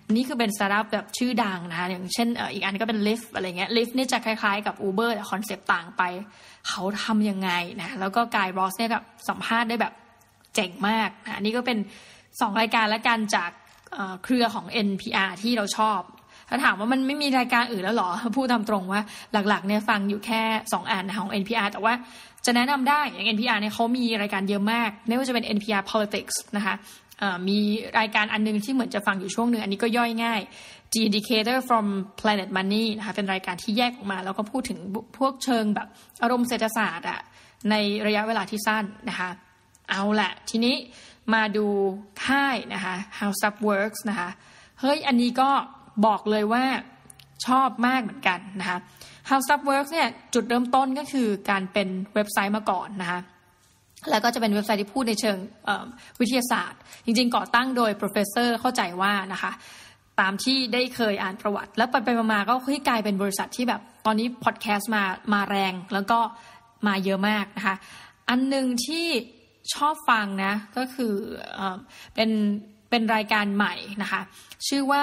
นี่คือเป็นสตาร์ทอัพแบบชื่อดังนะคะอย่างเช่นเอ่ออีกอันก็เป็น Lyft อะไรเงี้ย Lyft นี่จะคล้ายๆกับ Uber แต่คอนเซ็ปต์ต่างไปเขาทำยังไงนะแล้วก็กายรอสเนี่ยแบบสัมภาษณ์ได้แบบเจ๋งมากนะนี่ก็เป็นสองรายการและกันจากเอ่อเครือของ เอ็น พี อาร์ ที่เราชอบถ้าถามว่ามันไม่มีรายการอื่นแล้วหรอพูดตามตรงว่าหลักๆเนี่ยฟังอยู่แค่สองอันของ เอ็น พี อาร์ แต่ว่าจะแนะนำได้อย่าง เอ็น พี อาร์ เนี่ยเขามีรายการเยอะมากไม่ว่าจะเป็น เอ็น พี อาร์ Politics นะคะมีรายการอันนึงที่เหมือนจะฟังอยู่ช่วงนึงอันนี้ก็ย่อยง่าย The Indicator from Planet Money นะคะเป็นรายการที่แยกออกมาแล้วก็พูดถึงพวกเชิงแบบอารมณ์เศรษฐศาสตร์อะในระยะเวลาที่สั้นนะคะเอาละทีนี้มาดูค่ายนะคะ How Stuff Works นะคะเฮ้ยอันนี้ก็บอกเลยว่าชอบมากเหมือนกันนะคะ How Stuff Works เนี่ยจุดเริ่มต้นก็คือการเป็นเว็บไซต์มาก่อนนะคะแล้วก็จะเป็นเว็บไซต์ที่พูดในเชิงวิทยาศาสตร์จริงๆก่อตั้งโดย professor เข้าใจว่านะคะตามที่ได้เคยอ่านประวัติแล้วไปๆมาๆก็ค่อยกลายเป็นบริษัทที่แบบตอนนี้พอดแคสต์มามาแรงแล้วก็มาเยอะมากนะคะอันนึงที่ชอบฟังนะก็คือเป็นเป็นรายการใหม่นะคะชื่อว่า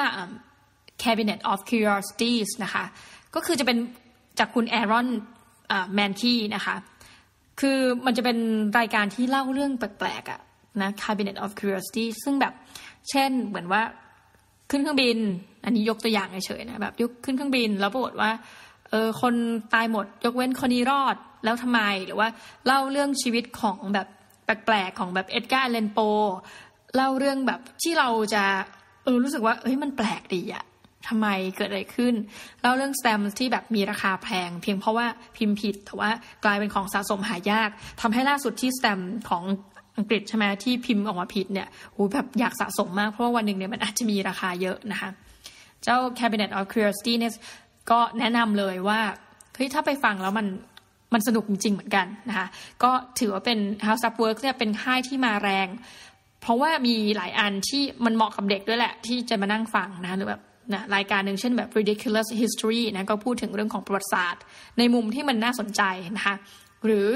Cabinet of Curiosities นะคะก็คือจะเป็นจากคุณแอรอนแมนคีนะคะคือมันจะเป็นรายการที่เล่าเรื่องแปลกๆอ่ะนะ Cabinet of Curiosity ซึ่งแบบเช่นเหมือนว่าขึ้นเครื่องบินอันนี้ยกตัวอย่างเฉยๆนะแบบยกขึ้นเครื่องบินแล้วปรากฏว่าเออคนตายหมดยกเว้นคนนี้รอดแล้วทำไมหรือว่าเล่าเรื่องชีวิตของแบบแปลกๆของแบบเอ็ดการ์ แอลเลนโปเล่าเรื่องแบบที่เราจะเออรู้สึกว่าเฮ้ยมันแปลกดีอ่ะทำไมเกิดอะไรขึ้นเล่าเรื่องสแตมป์ที่แบบมีราคาแพงเพียงเพราะว่าพิมพ์ผิดแต่ว่ากลายเป็นของสะสมหายากทำให้ล่าสุดที่สแตมป์ของอังกฤษใช่ไหมที่พิมพ์ออกมาผิดเนี่ยโหแบบอยากสะสมมากเพราะว่าวันหนึ่งเนี่ยมันอาจจะมีราคาเยอะนะคะเจ้า Cabinet of Curiosity เนี่ยก็แนะนำเลยว่าเฮ้ยถ้าไปฟังแล้วมันมันสนุกจริงๆเหมือนกันนะคะก็ถือว่าเป็น How Stuff Works เนี่ยเป็นค่ายที่มาแรงเพราะว่ามีหลายอันที่มันเหมาะกับเด็กด้วยแหละที่จะมานั่งฟังนะหรือแบบนะรายการหนึ่งเช่นแบบ ridiculous history นะก็พูดถึงเรื่องของประวัติศาสตร์ในมุมที่มันน่าสนใจนะคะหรือ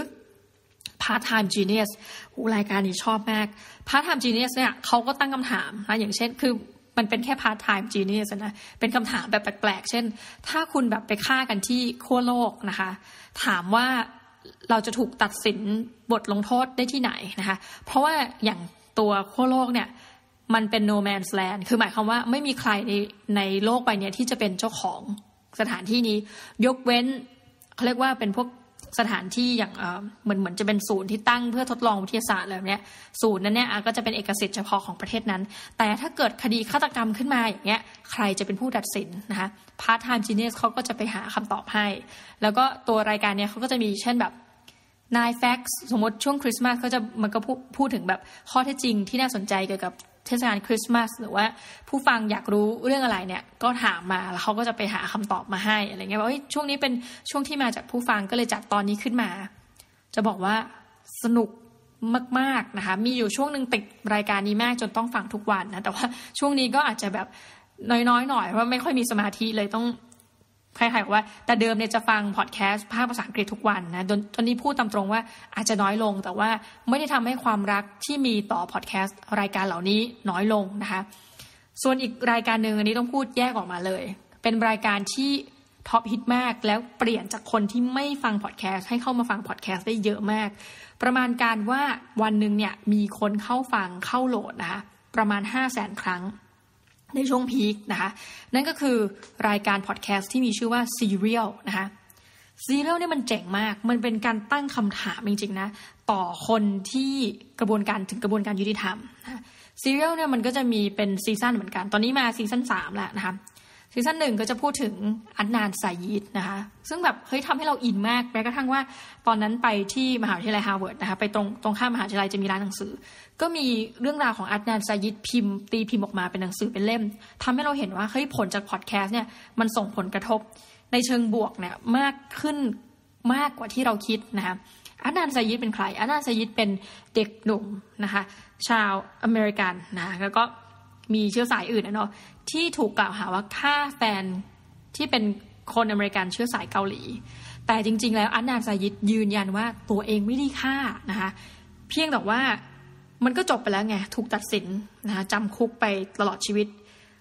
part time genius รายการนี้ชอบมาก part time genius เนี่ยเขาก็ตั้งคำถามนะอย่างเช่นคือมันเป็นแค่ part time genius นะเป็นคำถามแบบแปลกๆเช่นถ้าคุณแบบไปฆ่ากันที่ขั้วโลกนะคะถามว่าเราจะถูกตัดสินบทลงโทษได้ที่ไหนนะคะเพราะว่าอย่างตัวขั้วโลกเนี่ยมันเป็น no man's land คือหมายความว่าไม่มีใครในในโลกใบนี้ที่จะเป็นเจ้าของสถานที่นี้ยกเว้นเขาเรียกว่าเป็นพวกสถานที่อย่างเอ่อเหมือนเหมือนจะเป็นศูนย์ที่ตั้งเพื่อทดลองวิทยาศาสตร์อะไรแบบนี้ศูนย์นั้นเนี่ยก็จะเป็นเอกสิทธิ์เฉพาะของประเทศนั้นแต่ถ้าเกิดคดีฆาตกรรมขึ้นมาอย่างเงี้ยใครจะเป็นผู้ตัดสินนะคะ part time genius เขาก็จะไปหาคำตอบให้แล้วก็ตัวรายการเนี้ยเขาก็จะมีเช่นแบบnine facts สมมติช่วงคริสต์มาสก็จะมันก็พูดถึงแบบข้อเท็จจริงที่น่าสนใจเกี่ยวกับเทศกาลคริสต์มาสหรือว่าผู้ฟังอยากรู้เรื่องอะไรเนี่ยก็ถามมาแล้วเขาก็จะไปหาคำตอบมาให้อะไรเงี้ยว่าเฮ้ยช่วงนี้เป็นช่วงที่มาจากผู้ฟังก็เลยจัดตอนนี้ขึ้นมาจะบอกว่าสนุกมากๆนะคะมีอยู่ช่วงนึงติดรายการนี้มากจนต้องฟังทุกวันนะแต่ว่าช่วงนี้ก็อาจจะแบบน้อยๆหน่อยเพราะไม่ค่อยมีสมาธิเลยต้องใครๆบอกว่าแต่เดิมเนี่ยจะฟังพอดแคสต์ภาคภาษาอังกฤษทุกวันนะตอนนี้พูดตามตรงว่าอาจจะน้อยลงแต่ว่าไม่ได้ทำให้ความรักที่มีต่อพอดแคสต์รายการเหล่านี้น้อยลงนะคะส่วนอีกรายการหนึ่งอันนี้ต้องพูดแยกออกมาเลยเป็นรายการที่ท็อปฮิตมากแล้วเปลี่ยนจากคนที่ไม่ฟังพอดแคสต์ให้เข้ามาฟังพอดแคสต์ได้เยอะมากประมาณการว่าวันนึงเนี่ยมีคนเข้าฟังเข้าโหลดนะคะประมาณ ห้าแสน ครั้งในช่วงพีคนะคะนั่นก็คือรายการพอดแคสต์ที่มีชื่อว่า Serial นะคะ Serial เนี่ยมันเจ๋งมากมันเป็นการตั้งคำถามจริงๆนะต่อคนที่กระบวนการถึงกระบวนการยุติธรรมนะ Serial เนี่ยมันก็จะมีเป็นซีซั่นเหมือนกันตอนนี้มาซีซั่นสามแล้วนะคะซีซั่นหนึ่งก็จะพูดถึงอัดนานไซยิดนะคะซึ่งแบบเฮ้ยทำให้เราอินมากแม้กระทั่งว่าตอนนั้นไปที่มหาวิทยาลัยฮาร์วาร์ดนะคะไปตรงตรงข้ามมหาวิทยาลัยจะมีร้านหนังสือก็มีเรื่องราวของอัดนานไซยิดพิมพ์ตีพิมพ์ออกมาเป็นหนังสือเป็นเล่มทำให้เราเห็นว่าเฮ้ยผลจากพอดแคสต์เนี่ยมันส่งผลกระทบในเชิงบวกเนี่ยมากขึ้นมากกว่าที่เราคิดนะคะอัดนานไซยิดเป็นใครอัดนานไซยิดเป็นเด็กหนุ่มนะคะชาวอเมริกันนะแล้วก็มีเชื้อสายอื่นนะเนาะที่ถูกกล่าวหาว่าฆ่าแฟนที่เป็นคนอเมริกันเชื้อสายเกาหลีแต่จริงๆแล้วอัดนานไซยิดยืนยันว่าตัวเองไม่ได้ฆ่านะคะเพียงแต่ว่ามันก็จบไปแล้วไงถูกตัดสินนะคะจำคุกไปตลอดชีวิต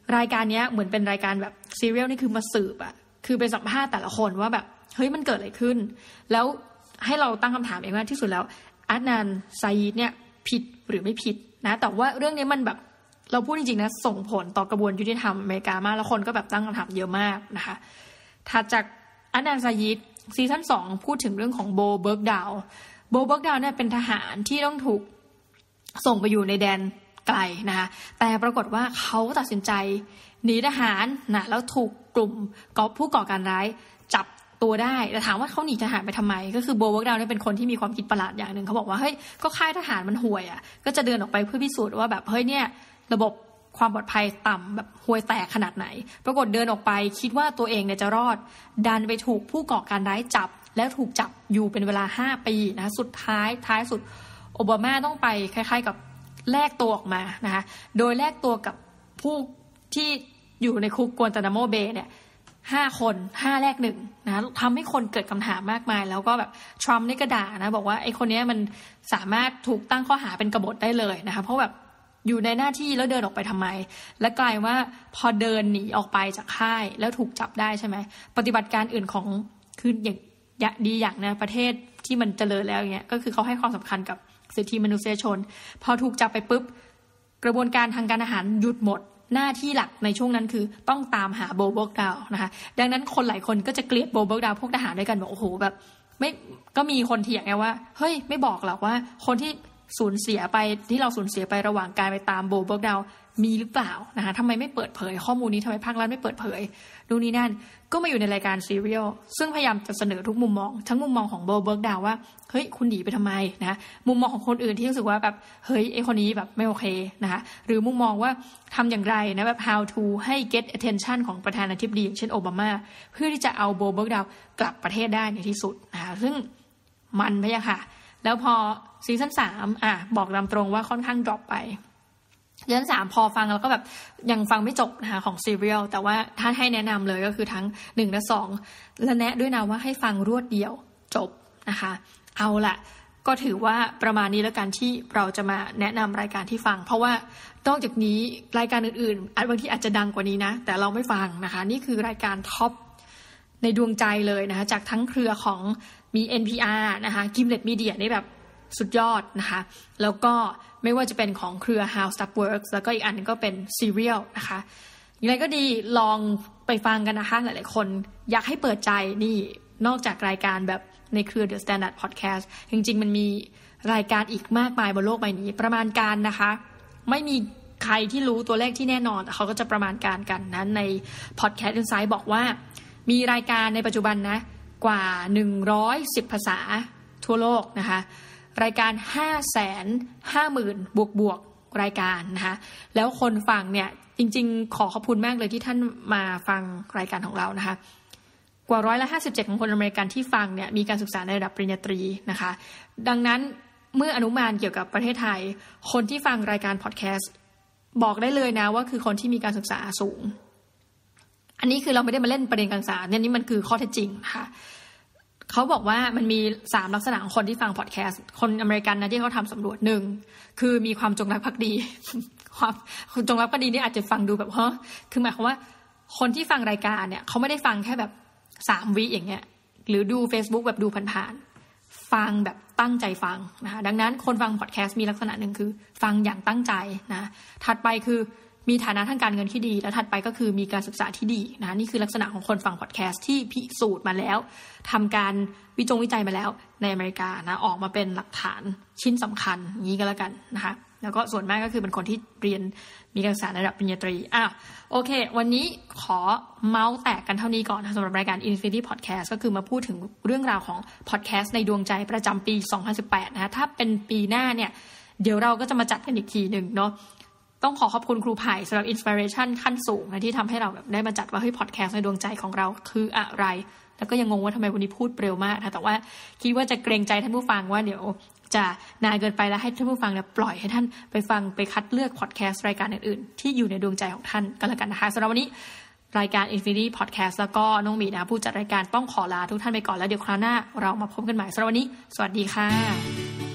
รายการนี้เหมือนเป็นรายการแบบซีเรียลนี่คือมาสืบอะคือไปสัมภาษณ์แต่ละคนว่าแบบเฮ้ยมันเกิดอะไรขึ้นแล้วให้เราตั้งคำถามเองว่าที่สุดแล้วอาดนานซายิดเนี่ยผิดหรือไม่ผิดนะแต่ว่าเรื่องนี้มันแบบเราพูดจริงๆนะส่งผลต่อกระบวนการยุติธรรมอเมริกามากแล้วคนก็แบบตั้งคำถามเยอะมากนะคะถัดจากอาดนานซายิดซีซั่นสองพูดถึงเรื่องของโบเบิร์กดาวโบเบิร์กดาวเนี่ยเป็นทหารที่ต้องถูกส่งไปอยู่ในแดนไกลนะคะแต่ปรากฏว่าเขาตัดสินใจหนีทหารนะแล้วถูกกลุ่มผู้ก่อการร้ายจับตัวได้แต่ถามว่าเขาหนีทหารไปทำไมก็คือโบเบิร์กดาวเนี่ยเป็นคนที่มีความคิดประหลาดอย่างหนึ่งเขาบอกว่าเฮ้ยก็ค่ายทหารมันห่วยอ่ะก็จะเดินออกไปเพื่อพิสูจน์ว่าแบบเฮ้ยเนี่ยระบบความปลอดภัยต่ำแบบห่วยแตกขนาดไหนปรากฏเดินออกไปคิดว่าตัวเองเนี่ยจะรอดดันไปถูกผู้ก่อการร้ายจับแล้วถูกจับอยู่เป็นเวลาห้าปีนะสุดท้ายท้ายสุดโอบามาต้องไปคล้ายๆกับแลกตัวออกมานะคะโดยแลกตัวกับผู้ที่อยู่ในคุกกัวานตานาโมเบย์เนี่ยห้าคนห้าแลกหนึ่งนะทำให้คนเกิดคำถามมากมายแล้วก็แบบทรัมป์นี่ก็ด่านะบอกว่าไอ้คนนี้มันสามารถถูกตั้งข้อหาเป็นกบฏได้เลยนะคะเพราะแบบอยู่ในหน้าที่แล้วเดินออกไปทำไมและกลายว่าพอเดินหนีออกไปจากค่ายแล้วถูกจับได้ใช่ไหมปฏิบัติการอื่นของคืออย่างดีอย่างนะประเทศที่มันเจริญแล้วอย่างเงี้ยก็คือเขาให้ความสำคัญกับสิทธิมนุษยชนพอถูกจับไปปุ๊บกระบวนการทางการอาหารหยุดหมดหน้าที่หลักในช่วงนั้นคือต้องตามหาโบเบิร์กดาวนะคะดังนั้นคนหลายคนก็จะเกลียดโบเบิร์กดาวพวกทหารด้วยกันบอกโอ้โหแบบไม่ก็มีคนเถียงไงว่าเฮ้ยไม่บอกหรอกว่าคนที่สูญเสียไปที่เราสูญเสียไประหว่างการไปตามโบเบิร์กดาวมีหรือเปล่านะคะทำไมไม่เปิดเผยข้อมูลนี้ทำไมภาครัฐไม่เปิดเผยดูนี้นั่นก็มาอยู่ในรายการซีเรียลซึ่งพยายามจะเสนอทุกมุมมองทั้งมุมมองของโบเบิร์กดาวว่าเฮ้ยคุณหนีไปทำไมนะมุมมองของคนอื่นที่รู้สึกว่าแบบเฮ้ยไอ้คนนี้แบบไม่โอเคนะคะหรือมุมมองว่าทำอย่างไรนะแบบ how to ให้ get attention ของประธานาธิบดีอย่างเช่นโอบามาเพื่อที่จะเอาโบเบิร์กดาวกลับประเทศได้ในที่สุดนะคะซึ่งมันไปอะค่ะแล้วพอซีซั่นสามอ่ะบอกตามตรงว่าค่อนข้าง drop ไปซีซั่นสามพอฟังแล้วก็แบบยังฟังไม่จบนะคะของซีเรียลแต่ว่าถ้าให้แนะนำเลยก็คือทั้งหนึ่งและสองและแนะด้วยนะว่าให้ฟังรวดเดียวจบนะคะเอาละก็ถือว่าประมาณนี้แล้วกันที่เราจะมาแนะนำรายการที่ฟังเพราะว่านอกจากนี้รายการอื่นๆอาจบางทีอาจจะดังกว่านี้นะแต่เราไม่ฟังนะคะนี่คือรายการท็อปในดวงใจเลยนะคะจากทั้งเครือของมี เอ็น พี อาร์ นะคะ Gimlet Media นี่แบบสุดยอดนะคะแล้วก็ไม่ว่าจะเป็นของเครือ How Stuff Works แล้วก็อีกอันนึงก็เป็น Serial นะคะอย่างไรก็ดีลองไปฟังกันนะคะหลายๆคนอยากให้เปิดใจนี่นอกจากรายการแบบในเครือ The Standard Podcast จริงๆมันมีรายการอีกมากมายบนโลกใบนี้ประมาณการนะคะไม่มีใครที่รู้ตัวเลขที่แน่นอนแต่เขาก็จะประมาณการกันนะใน Podcast Insight บอกว่ามีรายการในปัจจุบันนะกว่าหนึ่งร้อยสิบภาษาทั่วโลกนะคะรายการ ห้าแสนห้าหมื่น บวกบวกรายการนะคะแล้วคนฟังเนี่ยจริงๆขอขอบคุณมากเลยที่ท่านมาฟังรายการของเรานะคะกว่าร้อยละห้าสิบเจ็ดของคนอเมริกันที่ฟังเนี่ยมีการศึกษาในระดับปริญญาตรีนะคะดังนั้นเมื่ออนุมานเกี่ยวกับประเทศไทยคนที่ฟังรายการพอดแคสต์บอกได้เลยนะว่าคือคนที่มีการศึกษาสูงอันนี้คือเราไม่ได้มาเล่นประเด็นการศึกษาเนี่ยนี่มันคือข้อเท็จจริงค่ะเขาบอกว่ามันมีสามลักษณะของคนที่ฟังพอดแคสต์คนอเมริกันนะที่เขาทำสำรวจหนึ่งคือมีความจงรักภักดี ความจงรักภักดีนี่อาจจะฟังดูแบบเฮ้อคือหมายความว่าคนที่ฟังรายการเนี่ยเขาไม่ได้ฟังแค่แบบสามวิอย่างเงี้ยหรือดู Facebook แบบดูผ่านๆฟังแบบตั้งใจฟังนะคะดังนั้นคนฟังพอดแคสต์มีลักษณะหนึ่งคือฟังอย่างตั้งใจนะถัดไปคือมีฐานะทางการเงินที่ดีแล้วถัดไปก็คือมีการศึกษาที่ดีนะนี่คือลักษณะของคนฟังพอดแคสต์ที่พิสูจน์มาแล้วทำการวิจงวิจัยมาแล้วในอเมริกานะออกมาเป็นหลักฐานชิ้นสำคัญอย่างนี้ก็แล้วกันนะคะแล้วก็ส่วนมากก็คือเป็นคนที่เรียนมีการศึกษาในระดับปริญญาตรีอ้าวโอเควันนี้ขอเมาส์แตกกันเท่านี้ก่อนนะสำหรับรายการ Infinity Podcast ก็คือมาพูดถึงเรื่องราวของพอดแคสต์ในดวงใจประจำปีสองพันสิบแปดนะถ้าเป็นปีหน้าเนี่ยเดี๋ยวเราก็จะมาจัดกันอีกทีนึงเนาะต้องขอขอบคุณครูไผ่สำหรับอินสปิเรชันขั้นสูงนะที่ทำให้เราแบบได้มาจัดว่าเฮ้ยพอดแคสต์ในดวงใจของเราคืออะไรแล้วก็ยังงงว่าทำไมวันนี้พูดเร็วมากนะแต่ว่าคิดว่าจะเกรงใจท่านผู้ฟังว่าเดี๋ยวจะนานเกินไปแล้วให้ท่านผู้ฟังเนี่ยปล่อยให้ท่านไปฟังไปคัดเลือกพอดแคสต์รายการอื่นๆที่อยู่ในดวงใจของท่านก็แล้วกันนะคะสำหรับวันนี้รายการ Infinity Podcast แล้วก็น้องหมีนะผู้จัดรายการต้องขอลาทุกท่านไปก่อนแล้วเดี๋ยวคราวหน้าเรามาพบกันใหม่สำหรับวันนี้สวัสดีค่ะ